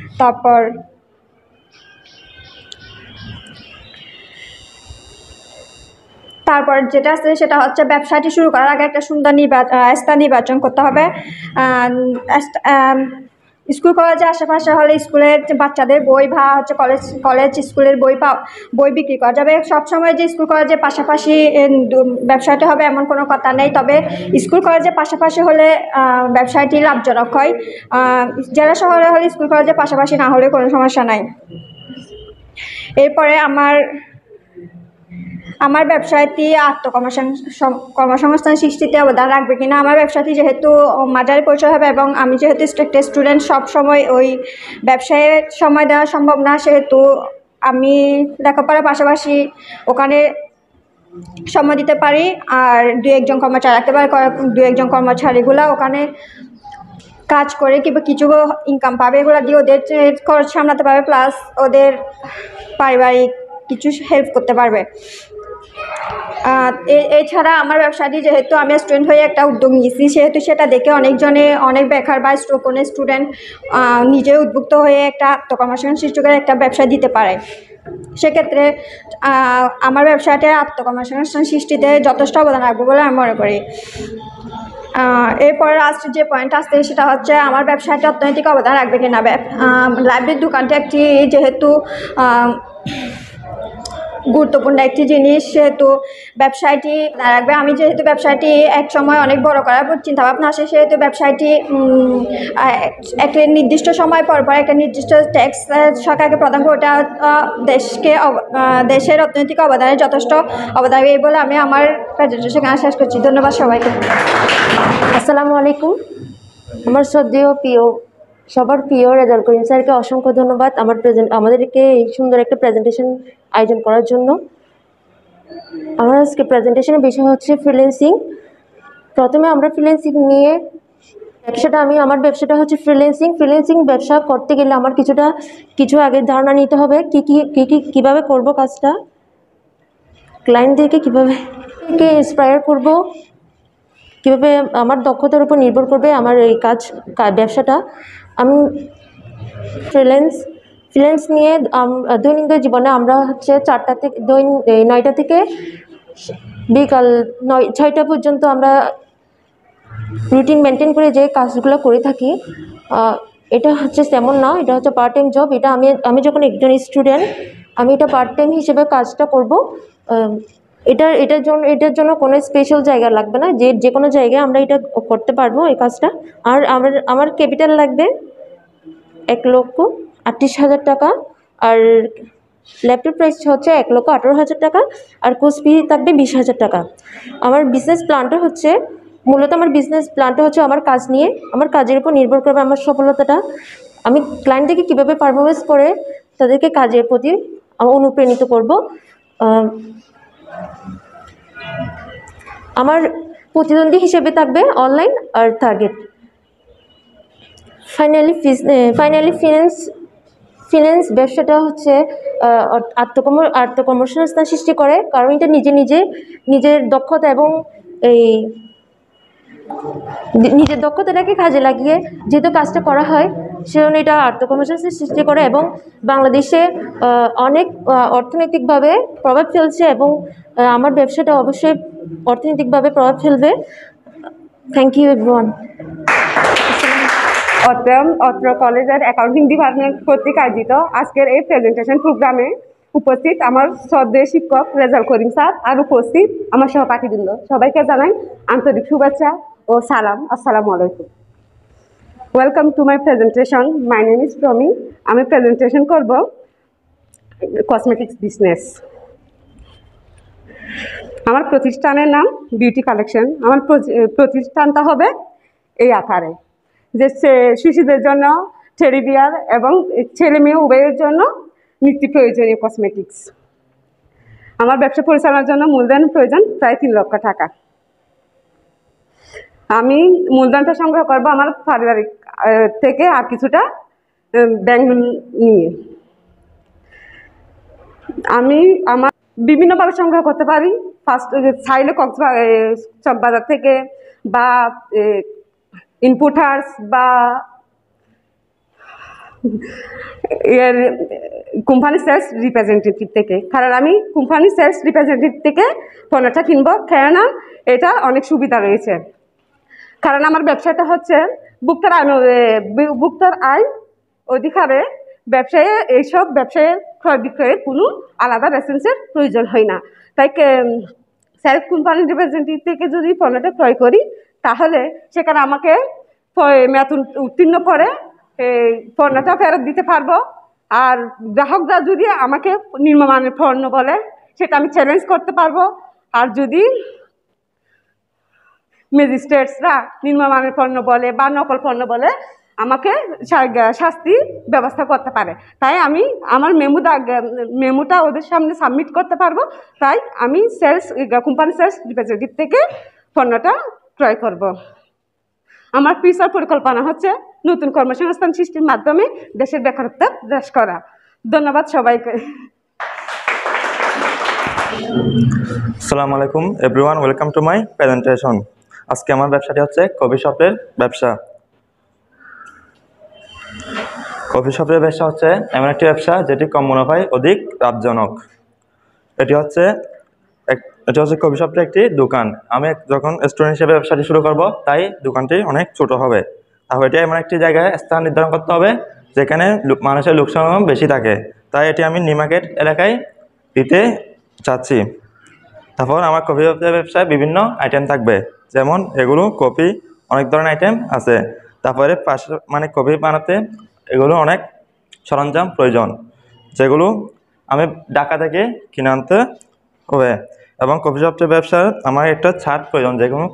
Speaker 2: তারপর যেটা আছে সেটা হচ্ছে ব্যবসাটি শুরু করার আগে একটা সুন্দর স্থান নির্বাচন করতে হবে। স্কুল কলেজের আশেপাশে হলে স্কুলের বাচ্চাদের বই বা হচ্ছে কলেজ স্কুলের বই বিক্রি করা যাবে। সবসময় যে স্কুল কলেজের পাশাপাশি ব্যবসাটি হবে এমন কোনো কথা নেই, তবে স্কুল কলেজের পাশাপাশি হলে ব্যবসাটি লাভজনক হয়। জেলা শহরে হলে স্কুল কলেজের পাশাপাশি না হলে কোনো সমস্যা নাই। এরপরে আমার ব্যবসাটি কর্মসংস্থান সৃষ্টিতে অবদান রাখবে কিনা। আমার ব্যবসাটি যেহেতু মাঝারি পরিসর হবে এবং আমি যেহেতু স্টুডেন্ট, সব সময় ওই ব্যবসায় সময় দেওয়া সম্ভব না, সেহেতু আমি লেখাপড়ার পাশাপাশি ওখানে সময় দিতে পারি। আর 2-1 কর্মচারী রাখতে পারি। 2-1 কর্মচারীগুলো ওখানে কাজ করে কিছু ইনকাম পাবে, এগুলো দিয়ে ওদের খরচ সামলাতে পারবে, প্লাস ওদের পারিবারিক কিছু হেল্প করতে পারবে। এছাড়া আমার ব্যবসাটি যেহেতু আমি স্টুডেন্ট হয়ে একটা উদ্যোগ নিয়েছি, সেহেতু সেটা দেখে অনেক বেকার বা স্টুডেন্ট নিজে উদ্বুদ্ধ হয়ে একটা আত্মকর্মসংস্থান সৃষ্টি করে একটা ব্যবসা দিতে পারে। সেক্ষেত্রে আমার ব্যবসাটি আত্মকর্মসংস্থান সৃষ্টিতে যথেষ্ট অবদান রাখবে বলে আমি মনে করি। এরপরে লাস্ট যে পয়েন্ট আসছে সেটা হচ্ছে আমার ব্যবসাটি অর্থনৈতিক অবদান রাখবে কিনা। লাইব্রেরির দোকানটি যেহেতু গুরুত্বপূর্ণ একটি জিনিস, সেহেতু ব্যবসায়টি রাখবে। আমি যেহেতু ব্যবসায়টি এক সময় অনেক বড় করার চিন্তাভাবনা আসে, সেহেতু ব্যবসায়টি একটা নির্দিষ্ট সময় পর একটা নির্দিষ্ট ট্যাক্স সরকারকে প্রদান করে ওটা দেশের অর্থনৈতিক অবদানের যথেষ্ট অবদান এই বলে আমি আমার প্রেজেন্টেশন শেষ করছি। ধন্যবাদ সবাইকে।
Speaker 10: আসসালামু আলাইকুম। আমার শ্রদ্ধেয় সবার প্রিয় রেজাউল করিম স্যারকে অসংখ্য ধন্যবাদ আমাদেরকে এই সুন্দর একটা প্রেজেন্টেশন আয়োজন করার জন্য। আমার আজকে প্রেজেন্টেশনের বিষয় হচ্ছে ফ্রিল্যান্সিং। প্রথমে আমরা ফ্রিল্যান্সিং নিয়ে আমার ব্যবসাটা হচ্ছে ফ্রিল্যান্সিং ব্যবসা করতে গেলে আমার কিছু আগে ধারণা নিতে হবে কিভাবে করব কাজটা, ক্লায়েন্টদেরকে কিভাবে ইন্সপায়ার করব, কিভাবে আমার দক্ষতার উপর নির্ভর করবে আমার এই ব্যবসাটা। আমি ফ্রিল্যান্স নিয়ে দৈনন্দিন জীবনে আমরা হচ্ছে 9টা থেকে বিকাল 6টা পর্যন্ত আমরা রুটিন মেনটেন করে যে কাজগুলো করে থাকি। এটা হচ্ছে তেমন না, এটা হচ্ছে পার্ট টাইম জব। এটা আমি যখন একজন স্টুডেন্ট, আমি এটা পার্ট টাইম হিসেবে কাজটা করব। এটার জন্য কোনো স্পেশাল জায়গা লাগবে না, যে কোনো জায়গায় আমরা এটা করতে পারবো এই কাজটা। আর আমার ক্যাপিটাল লাগবে 1,38,000 টাকা, আর ল্যাপটপ প্রাইস হচ্ছে 1,18,000 টাকা, আর কোর্স ফি থাকবে 20,000 টাকা। আমার বিজনেস প্ল্যানটা হচ্ছে আমার কাজ নিয়ে, আমার কাজের উপর নির্ভর করবে আমার সফলতাটা। আমি ক্লায়েন্টদেরকে কীভাবে পারফরমেন্স করে তাদেরকে কাজের প্রতি অনুপ্রাণিত করব। আমার প্রতিদ্বন্দ্বী হিসেবে থাকবে অনলাইন আর টার্গেট। ফাইনালি ফিন্যান্স ব্যবসাটা হচ্ছে আত্মকর্মসংস্থান সৃষ্টি করে, কারণ এটা নিজের দক্ষতা এবং নিজের দক্ষতাটাকে কাজে লাগিয়ে যেহেতু কাজটা করা হয়, সেজন্য এটা আত্মকর্মসংস্থান সৃষ্টি করে এবং বাংলাদেশে অনেক অর্থনৈতিকভাবে প্রভাব ফেলছে, এবং আমার ব্যবসাটা অবশ্যই অর্থনৈতিকভাবে প্রভাব ফেলবে। Thank you everyone.
Speaker 11: অত্র কলেজের অ্যাকাউন্টিং ডিপার্টমেন্ট কর্তৃক আয়োজিত আজকের এই প্রেজেন্টেশন প্রোগ্রামে উপস্থিত আমার শ্রদ্ধেয় শিক্ষক রেজাউল করিম স্যার আর উপস্থিত আমার সহপাঠীবৃন্দ, সবাইকে জানাই আন্তরিক শুভেচ্ছা ও সালাম। আসসালামু আলাইকুম। Welcome to my presentation. My name is Promi. আমি প্রেজেন্টেশন করব কসমেটিক্স বিজনেস। আমার প্রতিষ্ঠানের নাম বিউটি কালেকশন। আমার প্রতিষ্ঠানটা হবে এই আকারে, যে শিশুদের জন্য টেডি বিয়ার এবং ছেলে মেয়ে উভয়ের জন্য নিত্য প্রয়োজনীয় কসমেটিক্স। আমার ব্যবসা পরিচালনার জন্য মূলধন প্রয়োজন প্রায় 3 লক্ষ টাকা। আমি মূলধনটা সংগ্রহ করব আমার পারিবারিক থেকে আর কিছুটা ব্যাংক নিয়ে। আমি আমার বিভিন্নভাবে সংগ্রহ করতে পারি। ফার্স্ট চাইলে চকবাজার থেকে বা ইনপুটার্স বা এর কোম্পানি সেলস রিপ্রেজেন্টেটিভ থেকে, কারণ আমি কোম্পানি সেলস রিপ্রেজেন্টেটিভ থেকে পণ্যটা কিনবো, কেননা এটা অনেক সুবিধা রয়েছে। কারণ আমার ব্যবসাটা হচ্ছে ভোক্তার আয় অধিকারে ব্যবসায়, এইসব ব্যবসায়ের ক্রয় বিক্রয়ের কোনো আলাদা লাইসেন্সের প্রয়োজন হয় না। তাই সেলস কোম্পানি রিপ্রেজেন্টেটিভ থেকে যদি পণ্যটা ক্রয় করি, তাহলে সেখানে আমাকে মেয়াদ উত্তীর্ণ পরে পণ্যটা ফেরত দিতে পারবো। আর গ্রাহকরা যদি আমাকে নিম্নমানের পণ্য বলে, সেটা আমি চ্যালেঞ্জ করতে পারবো। আর যদি ম্যাজিস্ট্রেটসরা নিম্নমানের পণ্য বলে বা নকল পণ্য বলে, আমাকে শাস্তি ব্যবস্থা করতে পারে। তাই আমি আমার মেমোটা ওদের সামনে সাবমিট করতে পারবো। তাই আমি কোম্পানি সেলস রিপ্রেজেন্টেটিভ থেকে পণ্যটা ক্রয় করব। আমার ফিউচার পরিকল্পনা হচ্ছে নতুন কর্মসংস্থান সৃষ্টির মাধ্যমে দেশের বেকারত্ব হ্রাস করা। ধন্যবাদ সবাইকে।
Speaker 12: আসসালামু আলাইকুম everyone, welcome to my presentation. আজকে আমার ব্যবসাটি হচ্ছে কফি শপের ব্যবসা। কফি শপের ব্যবসা হচ্ছে এমন একটি ব্যবসা যেটি কম মুনাফায় অধিক লাভজনক। এটি হচ্ছে কফি শপটা একটি দোকান। আমি যখন স্টুডেন্ট হিসেবে ব্যবসাটি শুরু করব, তাই দোকানটি অনেক ছোট হবে। তারপর এটি এমন একটি জায়গায় স্থান নির্ধারণ করতে হবে যেখানে মানুষের লোক সমাগম বেশি থাকে। তাই এটি আমি নিউ মার্কেট এলাকায় দিতে চাচ্ছি। তারপর আমার কফি শপের ব্যবসায় বিভিন্ন আইটেম থাকবে, যেমন এগুলো কফি অনেক ধরনের আইটেম আছে। তারপরে পাশে কফি বানাতে এগুলো অনেক সরঞ্জাম প্রয়োজন, যেগুলো আমি ঢাকা থেকে কিনে আনতে হবে। এবং কফি শপের ব্যবসার আমার একটা ছাড় প্রয়োজন, যেগুলো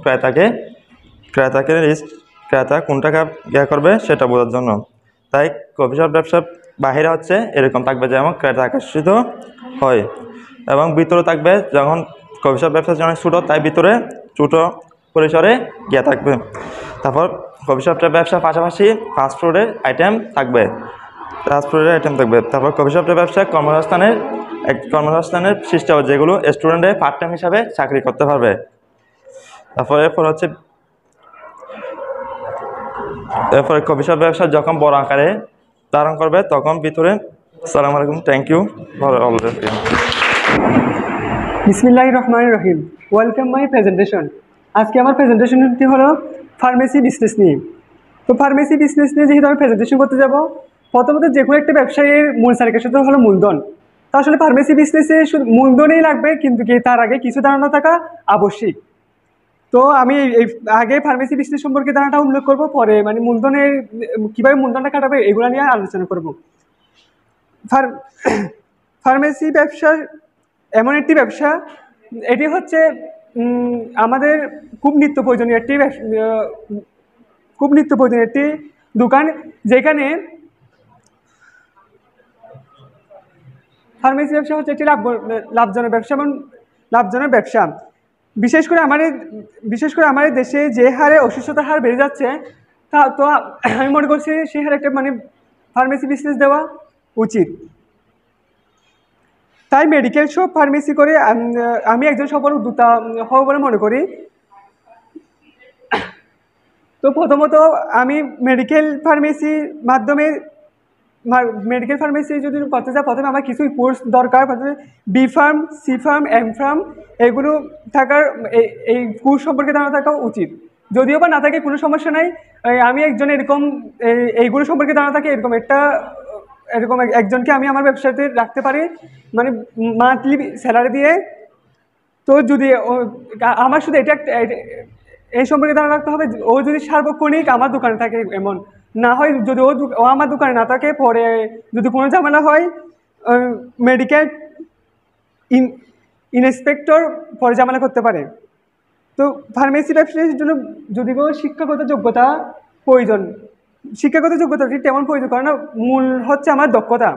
Speaker 12: ক্রেতা কোন টাকা করবে সেটা বোঝার জন্য। তাই কফি শপ ব্যবসা বাহিরে হচ্ছে এরকম থাকবে, যেমন ক্রেতা আকর্ষিত হয়। এবং ভিতরে থাকবে, যখন কফি শপ ব্যবসা অনেক ছোটো, তাই ভিতরে ছোটো পরিসরে গিয়ে থাকবে। তারপর কফি শপের ব্যবসার পাশাপাশি ফাস্টফুডের আইটেম থাকবে। তারপর কফি শপের ব্যবসায় কর্মসংস্থানের সৃষ্টি হবে, যেগুলো স্টুডেন্টের পার্ট টাইম হিসাবে চাকরি করতে পারবে। এরপরে কফি শপ ব্যবসা যখন বড় আকারে ধারণ করবে, তখন ভিতরে। আসসালামু আলাইকুম, থ্যাংক ইউ।
Speaker 13: বিসমিল্লাহির রহমানির রহিম। Welcome my presentation. আজকে আমার প্রেজেন্টেশনটি হলো ফার্মেসি বিজনেস নিয়ে। তো ফার্মেসি বিজনেস নিয়ে যেহেতু আমি প্রেজেন্টেশন করতে যাব, প্রথমত যে কোনো একটা ব্যবসায়ীর মূল সার্কিট হলো মূলধন। তো আসলে ফার্মেসি বিজনেসে শুধু মূলধনই লাগবে, কিন্তু কি তার আগে কিছু ধারণা থাকা আবশ্যিক। তো আমি এই আগে ফার্মেসি বিজনেস সম্পর্কে ধারণাটা উল্লেখ করব, পরে মানে মূলধনের কীভাবে মূলধনটা কাটাবে এগুলো নিয়ে আলোচনা করব। ফার্মেসি ব্যবসা এমন একটি ব্যবসা, এটি হচ্ছে আমাদের খুব নিত্য প্রয়োজনীয় একটি দোকান, যেখানে ফার্মেসি ব্যবসা হচ্ছে একটি লাভজনক ব্যবসা। বিশেষ করে আমাদের দেশে যে হারে অসুস্থতার হার বেড়ে যাচ্ছে, তো আমি মনে করছি সেই হারে একটা মানে ফার্মেসি বিজনেস দেওয়া উচিত। তাই মেডিকেল শপ ফার্মেসি করে আমি একজন সফল উদ্যোক্তা হব বলে মনে করি। তো প্রথমত আমি মেডিকেল ফার্মেসি যদি করতে চাই, প্রথমে আমার কিছু কোর্স দরকার। প্রথমে B pharm, C pharm, M pharm এগুলো থাকার এই কোর্স সম্পর্কে জানা থাকা উচিত। যদিও বা না থাকে কোনো সমস্যা নাই, আমি একজন এইগুলো সম্পর্কে জানা থাকে এরকম একজনকে আমি আমার ব্যবসাতে রাখতে পারি, মানে মান্থলি স্যালারি দিয়ে। তো যদি আমার শুধু এই সম্পর্কে ধারণা রাখতে হবে, ও যদি সার্বক্ষণিক আমার দোকানে থাকে, এমন না হয় যদি ও আমার দোকানে না থাকে, পরে যদি কোনো ঝামেলা হয় মেডিকেল ইন্সপেক্টর পরে ঝামেলা করতে পারে। তো ফার্মেসি ব্যবসায়ীর জন্য যদি কোনো শিক্ষাগত যোগ্যতাটি তেমন প্রয়োজন করে না, মূল হচ্ছে আমার দক্ষতা।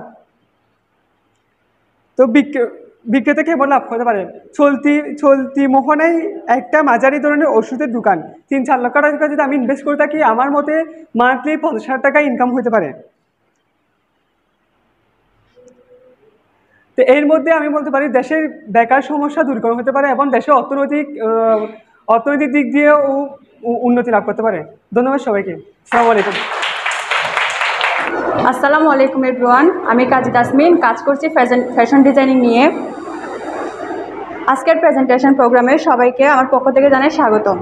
Speaker 13: তো বিক্রেতা কেমন লাভ করতে পারে? চলতি মোহনায় একটা মাঝারি ধরনের ওষুধের দোকান 3-4 লক্ষ টাকা যদি আমি ইনভেস্ট করে থাকি, আমার মতে মান্থলি 50,000 টাকা ইনকাম হতে পারে। তো এর মধ্যে আমি বলতে পারি দেশের বেকার সমস্যা দূর করা হতে পারে এবং দেশের অর্থনৈতিক দিক দিয়েও উন্নতি লাভ করতে পারে। ধন্যবাদ সবাইকে। আসসালামু আলাইকুম।
Speaker 3: আসসালামু আলাইকুম এভরিওয়ান, আমি কাজী তাসমিন, কাজ করছি ফ্যাশন ডিজাইনিং নিয়ে। আজকের প্রেজেন্টেশন প্রোগ্রামে সবাইকে আমার পক্ষ থেকে জানাই স্বাগতম।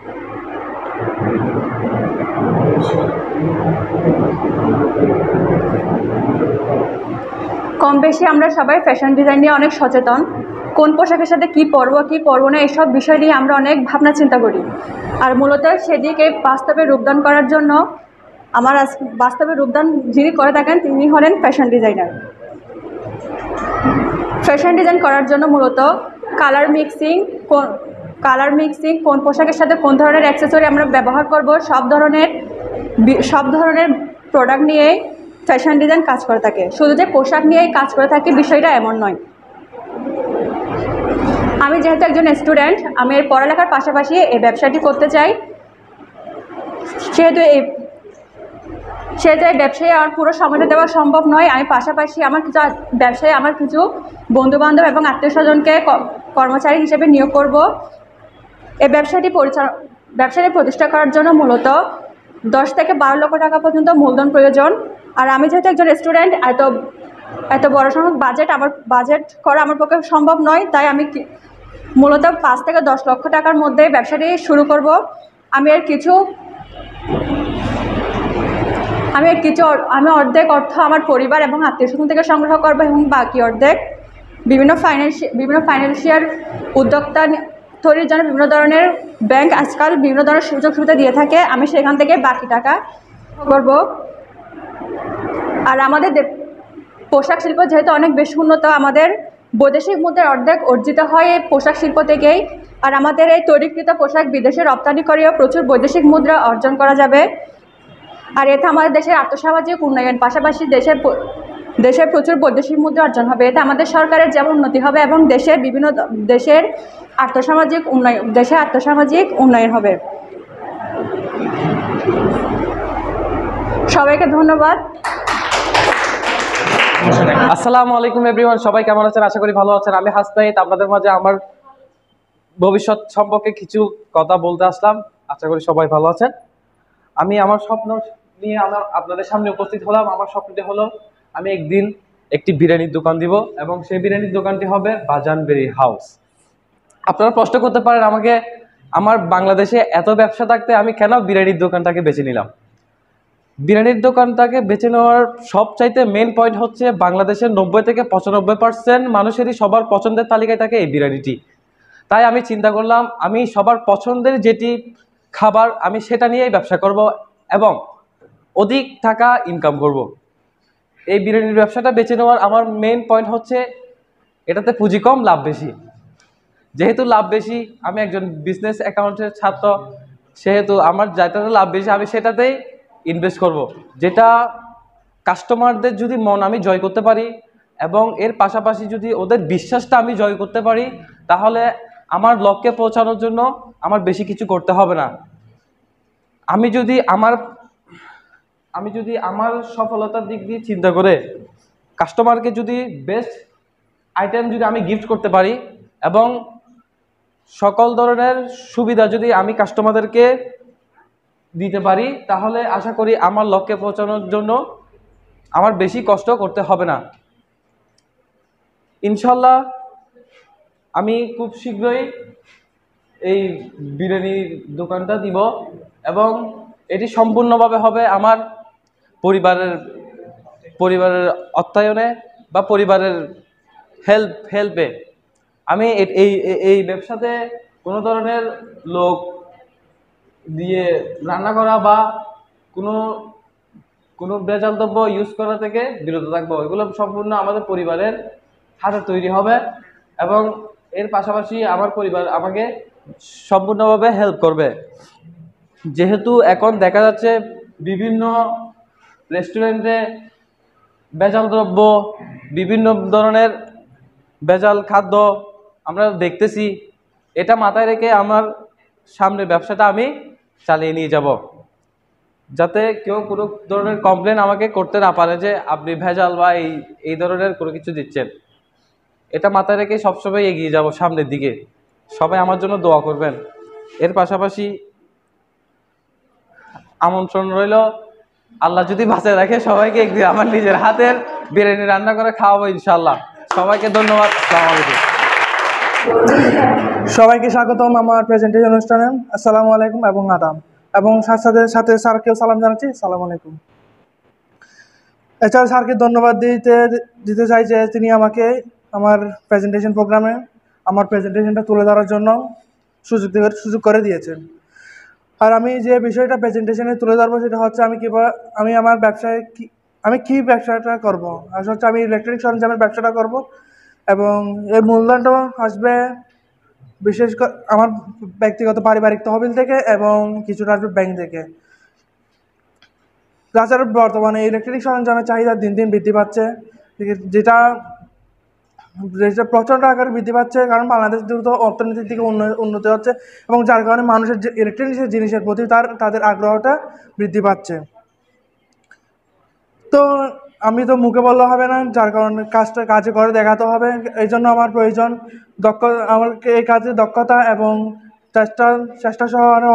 Speaker 3: কম বেশি আমরা সবাই ফ্যাশন ডিজাইন নিয়ে অনেক সচেতন। কোন পোশাকের সাথে কী পরবো না এসব বিষয় নিয়ে আমরা অনেক ভাবনা চিন্তা করি। আর মূলত সেদিকে বাস্তবে রূপদান করার জন্য বাস্তবে রূপদান যিনি করে থাকেন তিনি হলেন ফ্যাশন ডিজাইনার। ফ্যাশন ডিজাইন করার জন্য মূলত কালার মিক্সিং, কোন পোশাকের সাথে কোন ধরনের অ্যাক্সেসরি আমরা ব্যবহার করব, সব ধরনের প্রোডাক্ট নিয়েই ফ্যাশন ডিজাইন কাজ করে থাকে। শুধু যে পোশাক নিয়েই কাজ করে থাকে বিষয়টা এমন নয়। আমি যেহেতু একজন স্টুডেন্ট, আমি এর পড়ালেখার পাশাপাশি এই ব্যবসাটি করতে চাই। সেহেতু এই ব্যবসায় আমার পুরো সময়টা দেওয়া সম্ভব নয়। আমি পাশাপাশি আমার কিছু বন্ধুবান্ধব এবং আত্মীয়স্বজনকে কর্মচারী হিসেবে নিয়োগ করব। এই ব্যবসাটি প্রতিষ্ঠা করার জন্য মূলত 10 থেকে 12 লক্ষ টাকা পর্যন্ত মূলধন প্রয়োজন। আর আমি যেহেতু একজন স্টুডেন্ট, এত বড় সংখ্যক বাজেট করা আমার পক্ষে সম্ভব নয়। তাই আমি মূলত 5 থেকে 10 লক্ষ টাকার মধ্যে ব্যবসাটি শুরু করব। আমি অর্ধেক অর্থ আমার পরিবার এবং আত্মীয়স্বজন থেকে সংগ্রহ করবো এবং বাকি অর্ধেক বিভিন্ন ফাইন্যান্সিয়াল উদ্যোক্তা তৈরির জন্য বিভিন্ন ধরনের ব্যাংক আজকাল বিভিন্ন ধরনের সুযোগ সুবিধা দিয়ে থাকে। আমি সেখান থেকে বাকি টাকা করব। আর আমাদের পোশাক শিল্প যেহেতু অনেক বেশি উন্নত, আমাদের বৈদেশিক মুদ্রার অর্ধেক অর্জিত হয় এই পোশাক শিল্প থেকেই। আর আমাদের এই তৈরিকৃত পোশাক বিদেশে রপ্তানি করেও প্রচুর বৈদেশিক মুদ্রা অর্জন করা যাবে। আর এতে আমাদের দেশের আর্থসামাজিক উন্নয়ন পাশাপাশি দেশের প্রচুর বৈদেশিক মুদ্রা অর্জন হবে। এতে আমাদের সরকারের যেমন উন্নতি হবে এবং দেশের আর্থসামাজিক উন্নয়ন হবে। সবাইকে ধন্যবাদ।
Speaker 14: আসসালামু আলাইকুম এভরিওয়ান, সবাই কেমন আছেন? আশা করি ভালো আছেন। আমি হাসনাইত আপনাদের মাঝে আমার ভবিষ্যৎ সম্পর্কে কিছু কথা বলতে আসলাম। আশা করি সবাই ভালো আছেন। আমি আমার স্বপ্ন নিয়ে আপনাদের সামনে উপস্থিত হলাম। আমার স্বপ্নটি হলো আমি একদিন একটি বিরিয়ানির দোকান দিব এবং সেই বিরিয়ানির দোকানটি হবে বাজান বিরিয়ানি হাউস। আপনারা প্রশ্ন করতে পারেন আমার বাংলাদেশে এত ব্যবসা থাকতে আমি কেন বিরিয়ানির দোকানটাকে বেছে নিলাম। বিরিয়ানির দোকানটাকে বেছে নেওয়ার সবচাইতে মেন পয়েন্ট হচ্ছে বাংলাদেশের 90 থেকে 95% মানুষেরই সবার পছন্দের তালিকায় থাকে এই বিরিয়ানিটি। তাই আমি চিন্তা করলাম আমি সবার পছন্দের যেটি খাবার আমি সেটা নিয়েই ব্যবসা করব এবং অধিক টাকা ইনকাম করব। এই বিরিয়ানির ব্যবসাটা বেছে নেওয়ার আমার মেন পয়েন্ট হচ্ছে এটাতে পুঁজি কম লাভ বেশি। যেহেতু লাভ বেশি, আমি একজন বিজনেস অ্যাকাউন্টের ছাত্র, সেহেতু আমার যেটাতে লাভ বেশি আমি সেটাতেই ইনভেস্ট করব। যেটা কাস্টমারদের যদি মন আমি জয় করতে পারি এবং এর পাশাপাশি যদি ওদের বিশ্বাসটা আমি জয় করতে পারি, তাহলে আমার লক্ষ্যে পৌঁছানোর জন্য আমার বেশি কিছু করতে হবে না। আমি যদি আমার সফলতার দিক দিয়ে চিন্তা করে কাস্টমারকে যদি বেস্ট আইটেম যদি আমি গিফট করতে পারি এবং সকল ধরনের সুবিধা যদি আমি কাস্টমারদেরকে দিতে পারি, তাহলে আশা করি আমার লক্ষ্যে পৌঁছানোর জন্য আমার বেশি কষ্ট করতে হবে না। ইনশাল্লাহ আমি খুব শীঘ্রই এই বিরিয়ানির দোকানটা দিব এবং এটি সম্পূর্ণভাবে হবে আমার পরিবারের অর্থায়নে বা পরিবারের হেল্পে। আমি এই ব্যবসাতে কোনো ধরনের লোক দিয়ে রান্না করা বা কোনো ভেজাল দ্রব্য ইউজ করা থেকে বিরত থাকবো। এগুলো সম্পূর্ণ আমাদের পরিবারের হাতে তৈরি হবে এবং এর পাশাপাশি আমার পরিবার আমাকে সম্পূর্ণভাবে হেল্প করবে। যেহেতু এখন দেখা যাচ্ছে বিভিন্ন রেস্টুরেন্টে ভেজাল দ্রব্য, বিভিন্ন ধরনের ভেজাল খাদ্য আমরা দেখতেছি, এটা মাথায় রেখে আমার সামনের ব্যবসাটা আমি চালিয়ে নিয়ে যাব, যাতে কেউ কোনো ধরনের কমপ্লেন আমাকে করতে না পারে যে আপনি ভেজাল বা এই ধরনের কোনো কিছু দিচ্ছেন। এটা মাথায় রেখে সবসময় এগিয়ে যাব সামনের দিকে। সবাই আমার জন্য দোয়া করবেন। এর পাশাপাশি আমন্ত্রণ রইল, আল্লাহ যদি বাঁচায় রাখে সবাইকে একদিন আমার নিজের হাতের বিরিয়ানি রান্না করে খাওয়াবো ইনশাল্লাহ। সবাইকে ধন্যবাদ। আসসালামু আলাইকুম।
Speaker 15: সবাইকে স্বাগতম আমার প্রেজেন্টেশন অনুষ্ঠানে। আসসালামু আলাইকুম এবং আদাব, এবং সাথে স্যারকেও সালাম জানাচ্ছি। আসসালামু আলাইকুম। এছাড়া স্যারকে ধন্যবাদ দিতে চাই যে তিনি আমাকে আমার প্রেজেন্টেশন প্রোগ্রামে আমার প্রেজেন্টেশনটা তুলে ধরার জন্য সুযোগ করে দিয়েছেন। আর আমি যে বিষয়টা প্রেজেন্টেশনে তুলে ধরবো সেটা হচ্ছে আমি আমার ব্যবসায় কি ব্যবসাটা করব। আর হচ্ছে আমি ইলেকট্রনিক সরঞ্জামের ব্যবসাটা করব এবং এর মূলধনটাও আসবে বিশেষ করে আমার ব্যক্তিগত পারিবারিক তহবিল থেকে এবং কিছুটা আসবে ব্যাংক থেকে। তাছাড়া বর্তমানে ইলেকট্রনিক সরঞ্জামের চাহিদা দিন দিন বৃদ্ধি পাচ্ছে, যেটা প্রচণ্ড আকারে বৃদ্ধি পাচ্ছে, কারণ বাংলাদেশ দ্রুত অর্থনীতির দিকে উন্নতি হচ্ছে এবং যার কারণে মানুষের যে ইলেকট্রনিক্স জিনিসের প্রতি তাদের আগ্রহটা বৃদ্ধি পাচ্ছে। তো আমি তো মুখে বললে হবে না, যার কারণে কাজে করে দেখাতে হবে। এই জন্য আমার প্রয়োজন আমাকে এই কাজে দক্ষতা এবং চেষ্টা সহ আরও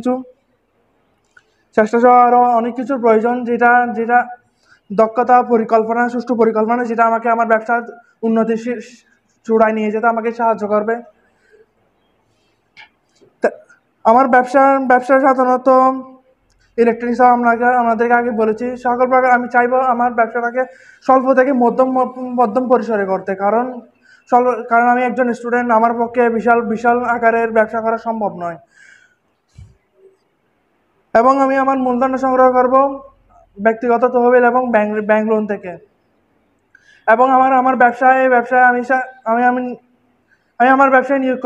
Speaker 15: অনেক কিছুর প্রয়োজন, যেটা দক্ষতা, সুষ্ঠু পরিকল্পনা, যেটা আমাকে আমার ব্যবসার উন্নতির চূড়ায় নিয়ে যেতে আমাকে সাহায্য করবে। আমার ব্যবসা সাধারণত ইলেকট্রনিক্স আমাদেরকে আগে বলেছি সকল প্রকার। আমি চাইবো আমার ব্যবসাটাকে স্বল্প থেকে মধ্যম পরিসরে করতে, কারণ আমি একজন স্টুডেন্ট, আমার পক্ষে বিশাল আকারের ব্যবসা করা সম্ভব নয়। এবং আমি আমার মূলধন সংগ্রহ করব ব্যক্তিগত তহবিল এবং ব্যাংক লোন থেকে। এবং আমার ব্যবসায় আমি আমার ব্যবসায় নিয়োগ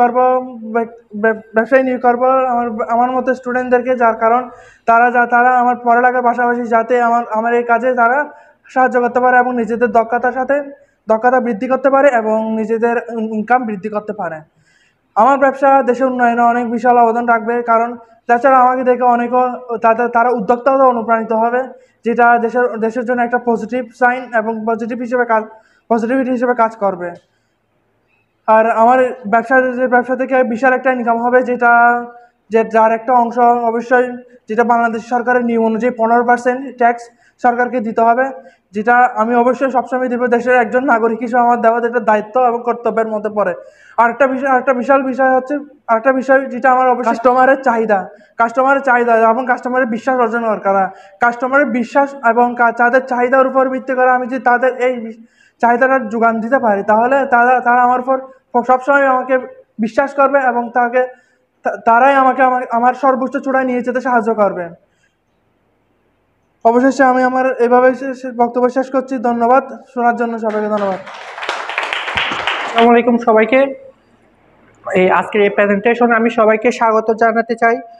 Speaker 15: করব আমার মতো স্টুডেন্টদেরকে, যার কারণ তারা আমার পড়ালেখার পাশাপাশি যাতে আমার এই কাজে তারা সাহায্য করতে পারে এবং নিজেদের দক্ষতা বৃদ্ধি করতে পারে এবং নিজেদের ইনকাম বৃদ্ধি করতে পারে। আমার ব্যবসা দেশের উন্নয়নে অনেক বিশাল অবদান রাখবে, কারণ তাছাড়া আমাকে দেখে তারা উদ্যোক্তাও অনুপ্রাণিত হবে, যেটা দেশের জন্য একটা পজিটিভ সাইন এবং পজিটিভিটি হিসেবে কাজ করবে। আর আমার ব্যবসা থেকে বিশাল একটা ইনকাম হবে, যেটা যে যার একটা অংশ অবশ্যই যেটা বাংলাদেশ সরকারের নিয়ম অনুযায়ী 15% ট্যাক্স সরকারকে দিতে হবে, যেটা আমি অবশ্যই সবসময় দেবো। দেশের একজন নাগরিক হিসেবে আমার দেওয়া একটা দায়িত্ব এবং কর্তব্যের মধ্যে পড়ে। আরেকটা বিশাল বিষয় হচ্ছে আরেকটা বিষয় যেটা আমার অবশ্যই কাস্টমারের চাহিদা এবং কাস্টমারের বিশ্বাস অর্জন করা। কাস্টমারের বিশ্বাস এবং তাদের চাহিদার উপর ভিত্তি করে আমি যদি তাদের এই চাহিদাটা যোগান দিতে পারি, তাহলে তারা আমার উপর সবসময় আমাকে বিশ্বাস করবে এবং তারাই আমাকে আমার সর্বোচ্চ চূড়ায় নিয়ে যেতে সাহায্য করবে। অবশেষে আমি আমার এভাবে বক্তব্য শেষ করছি। ধন্যবাদ শোনার জন্য, সবাইকে ধন্যবাদ।
Speaker 16: আসসালামু আলাইকুম সবাইকে। আজকের এই প্রেজেন্টেশন আমি সবাইকে স্বাগত জানাতে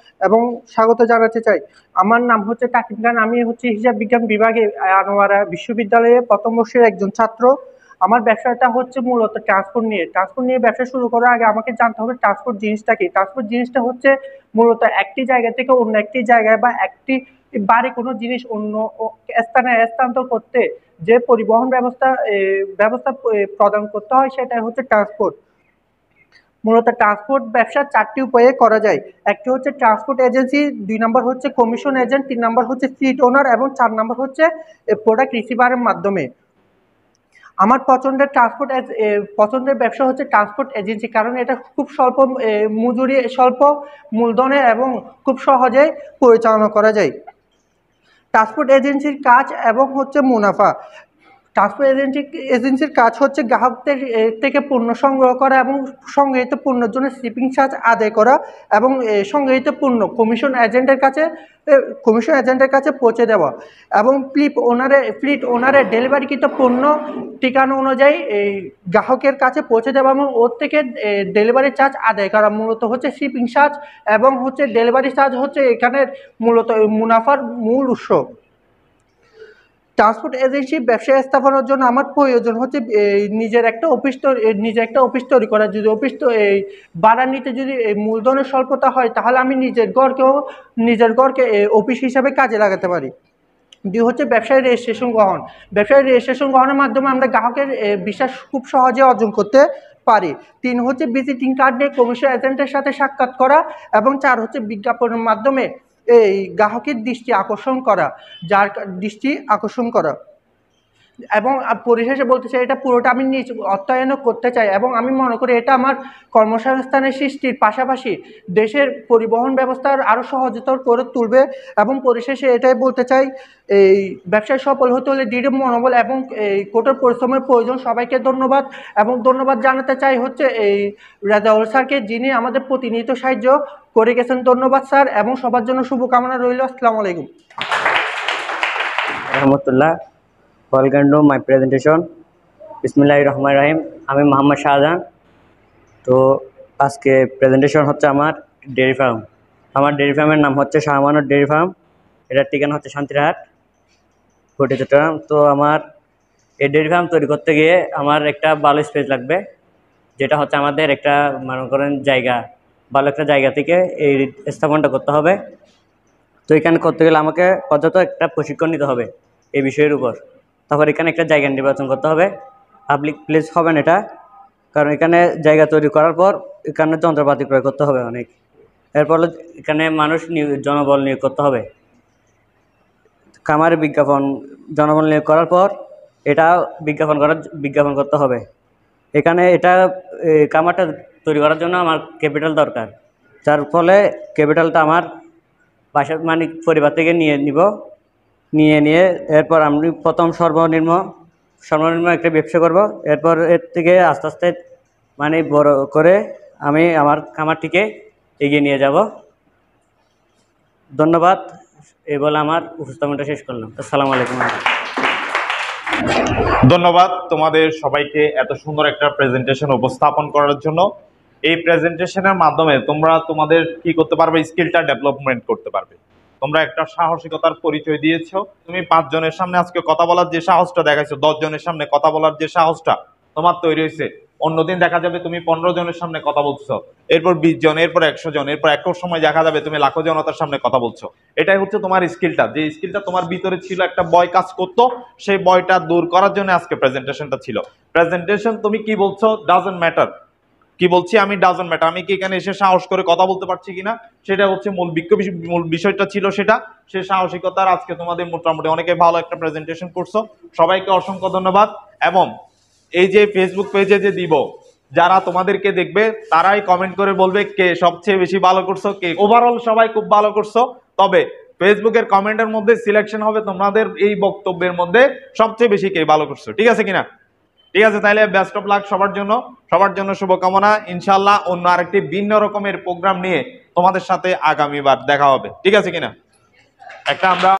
Speaker 16: চাই। আমার নাম হচ্ছে তাকিব খান। আমি হচ্ছে হিসাব বিজ্ঞান বিভাগে আনোয়ারা বিশ্ববিদ্যালয়ে প্রথম বর্ষের একজন ছাত্র। আমার ব্যবসাটা হচ্ছে মূলত ট্রান্সপোর্ট নিয়ে ব্যবসা শুরু করার আগে আমাকে জানতে হবে ট্রান্সপোর্ট জিনিসটা কি। ট্রান্সপোর্ট জিনিসটা হচ্ছে মূলত একটি জায়গা থেকে অন্য একটি জায়গায় বা একটি বাড়ি কোনো জিনিস অন্য স্থানে স্থানান্তর করতে যে পরিবহন ব্যবস্থা প্রদান করতে হয়, সেটাই হচ্ছে ট্রান্সপোর্ট। মূলত ট্রান্সপোর্ট ব্যবসা 4টি উপায়ে করা যায়। একটি হচ্ছে ট্রান্সপোর্ট এজেন্সি, 2 নম্বর হচ্ছে কমিশন এজেন্ট, 3 নম্বর হচ্ছে ফ্লিট ওনার এবং 4 নম্বর হচ্ছে প্রোডাক্ট রিসিভারের মাধ্যমে। আমার পছন্দের ব্যবসা হচ্ছে ট্রান্সপোর্ট এজেন্সি, কারণ এটা খুব স্বল্প মজুরি, স্বল্প মূলধনে এবং খুব সহজে পরিচালনা করা যায়। ট্রান্সপোর্ট এজেন্সির কাজ এবং হচ্ছে মুনাফা। ট্রান্সপোর্ট এজেন্সির কাজ হচ্ছে গ্রাহকদের থেকে পণ্য সংগ্রহ করা এবং সংগৃহীত পণ্যের জন্য শিপিং চার্জ আদায় করা এবং সংগৃহীত পণ্য কমিশন এজেন্টের কাছে পৌঁছে দেওয়া এবং ফ্লিট ওনারের ডেলিভারিকৃত পণ্য ঠিকানা অনুযায়ী গ্রাহকের কাছে পৌঁছে দেওয়া এবং ওর থেকে ডেলিভারি চার্জ আদায় করা। মূলত হচ্ছে শিপিং চার্জ এবং হচ্ছে ডেলিভারি চার্জ হচ্ছে এখানের মূলত মুনাফার মূল উৎস। ট্রান্সপোর্ট এজেন্সি ব্যবসায় স্থাপনের জন্য আমার প্রয়োজন হচ্ছে নিজের একটা অফিস তৈরি করা। যদি ভাড়া নিতে যদি মূলধনের স্বল্পতা হয়, তাহলে আমি নিজের ঘরকে অফিস হিসাবে কাজে লাগাতে পারি। 2 হচ্ছে ব্যবসায়ী রেজিস্ট্রেশন গ্রহণের মাধ্যমে আমরা গ্রাহকের বিশ্বাস খুব সহজে অর্জন করতে পারি। 3 হচ্ছে ভিজিটিং কার্ড নিয়ে কমিশন এজেন্টের সাথে সাক্ষাৎ করা এবং 4 হচ্ছে বিজ্ঞাপনের মাধ্যমে এই গ্রাহকের দৃষ্টি আকর্ষণ করা। এবং পরিশেষে বলতে চাই, এটা পুরোটা আমি নিজ অর্থায়ন করতে চাই এবং আমি মনে করি এটা আমার কর্মসংস্থানের সৃষ্টির পাশাপাশি দেশের পরিবহন ব্যবস্থার আরও সহজতর করে তুলবে। এবং পরিশেষে এটাই বলতে চাই, এই ব্যবসায় সফল হতে হলে দৃঢ় মনোবল এবং এই কঠোর পরিশ্রমের প্রয়োজন। সবাইকে ধন্যবাদ এবং ধন্যবাদ জানাতে চাই হচ্ছে এই রেজাউল স্যারকে, যিনি আমাদের প্রতিনিয়ত সাহায্য করে গেছেন। ধন্যবাদ স্যার এবং সবার জন্য শুভকামনা রইল। আসসালামু আলাইকুম
Speaker 17: রহমতুল্লাহ। Welcome to my presentation. বিসমিল্লাহির রহমানির রহিম। আমি মোহাম্মদ শাহজাহান। তো আজকে প্রেজেন্টেশন হচ্ছে আমার ডেয়ারি ফার্ম। আমার ডেয়ারি ফার্মের নাম হচ্ছে শাহমানুর ডেয়ারি ফার্ম। এটার ঠিকানা হচ্ছে শান্তিরহাট, কোটি চট্টগ্রাম। তো আমার এই ডেয়ারি ফার্ম তৈরি করতে গিয়ে আমার একটা ভালো স্পেস লাগবে, যেটা হচ্ছে আমাদের একটা মনে করেন ভালো একটা জায়গা থেকে এই স্থাপনটা করতে হবে। তো এখানে করতে গেলে আমাকে পর্যাপ্ত একটা প্রশিক্ষণ নিতে হবে এই বিষয়ের উপর। তারপর এখানে একটা জায়গা নির্বাচন করতে হবে, পাবলিক প্লেস হবে না এটা, কারণ এখানে জায়গা তৈরি করার পর এখানে যন্ত্রপাতি ক্রয় করতে হবে অনেক। এরপর এখানে জনবল নিয়োগ করতে হবে। খামারে জনবল নিয়োগ করার পর এটা বিজ্ঞাপন করতে হবে। এখানে খামারটা তৈরি করার জন্য আমার ক্যাপিটাল দরকার, যার ফলে ক্যাপিটালটা আমার বাসার পরিবার থেকে নিয়ে এরপর আমি প্রথম সর্বনিম্ন একটা ব্যবসা করব। এরপর এর থেকে আস্তে আস্তে বড় করে আমি আমার খামারটিকে এগিয়ে নিয়ে যাব। ধন্যবাদ। এই বলে আমার উপস্থাপনটা শেষ করলাম। আসসালামু আলাইকুম।
Speaker 1: ধন্যবাদ তোমাদের সবাইকে এত সুন্দর একটা প্রেজেন্টেশন উপস্থাপন করার জন্য। এই প্রেজেন্টেশনের মাধ্যমে তোমরা তোমাদের কি করতে পারবে, স্কিলটা ডেভেলপমেন্ট করতে পারবে। তোমরা একটা সাহসিকতার পরিচয় দিয়েছো। তুমি 5 জনের সামনে আজকে কথা বলার যে সাহসটা দেখাইছো, 10 জনের সামনে কথা বলার যে সাহসটা তোমার তৈরি হয়েছে, অন্যদিন দেখা যাবে তুমি 15 জনের সামনে কথা বলছো, এরপর 20 জন, এরপর 100 জন, এরপর এক সময় দেখা যাবে তুমি লাখো জনতার সামনে কথা বলছো। এটাই হচ্ছে তোমার স্কিলটা। যে স্কিলটা তোমার ভিতরে ছিল, একটা ভয় কাজ করতো, সেই ভয়টা দূর করার জন্য আজকে প্রেজেন্টেশনটা ছিল। প্রেজেন্টেশন তুমি কি বলছো ডাজন্ট ম্যাটার, কি বলছি আমি ডাজন্ট ম্যাটার, আমি কি এখানে এসে সাহস করে কথা বলতে পারছি কিনা সেটা হচ্ছে মূল বিষয়টা ছিল সেটা, সে সাহসিকতার আজকে তোমাদের মোটামুটি অনেকে ভালো একটা প্রেজেন্টেশন করছো, সবাইকে অসংখ্য ধন্যবাদ। এবং এই যে ফেসবুক পেজে যে দিব, যারা তোমাদেরকে দেখবে তারাই কমেন্ট করে বলবে কে সবচেয়ে বেশি ভালো করছো, কে ওভারঅল সবাই খুব ভালো করছো, তবে ফেসবুকের কমেন্টের মধ্যে সিলেকশন হবে তোমাদের এই বক্তব্যের মধ্যে সবচেয়ে বেশি কে ভালো করছো, ঠিক আছে কিনা? ঠিক আছে, তাহলে বেস্ট অফ লাক সবার জন্য শুভকামনা। ইনশাল্লাহ অন্য আরেকটি ভিন্ন রকমের প্রোগ্রাম নিয়ে তোমাদের সাথে আগামীবার দেখা হবে, ঠিক আছে কিনা? একটা আমরা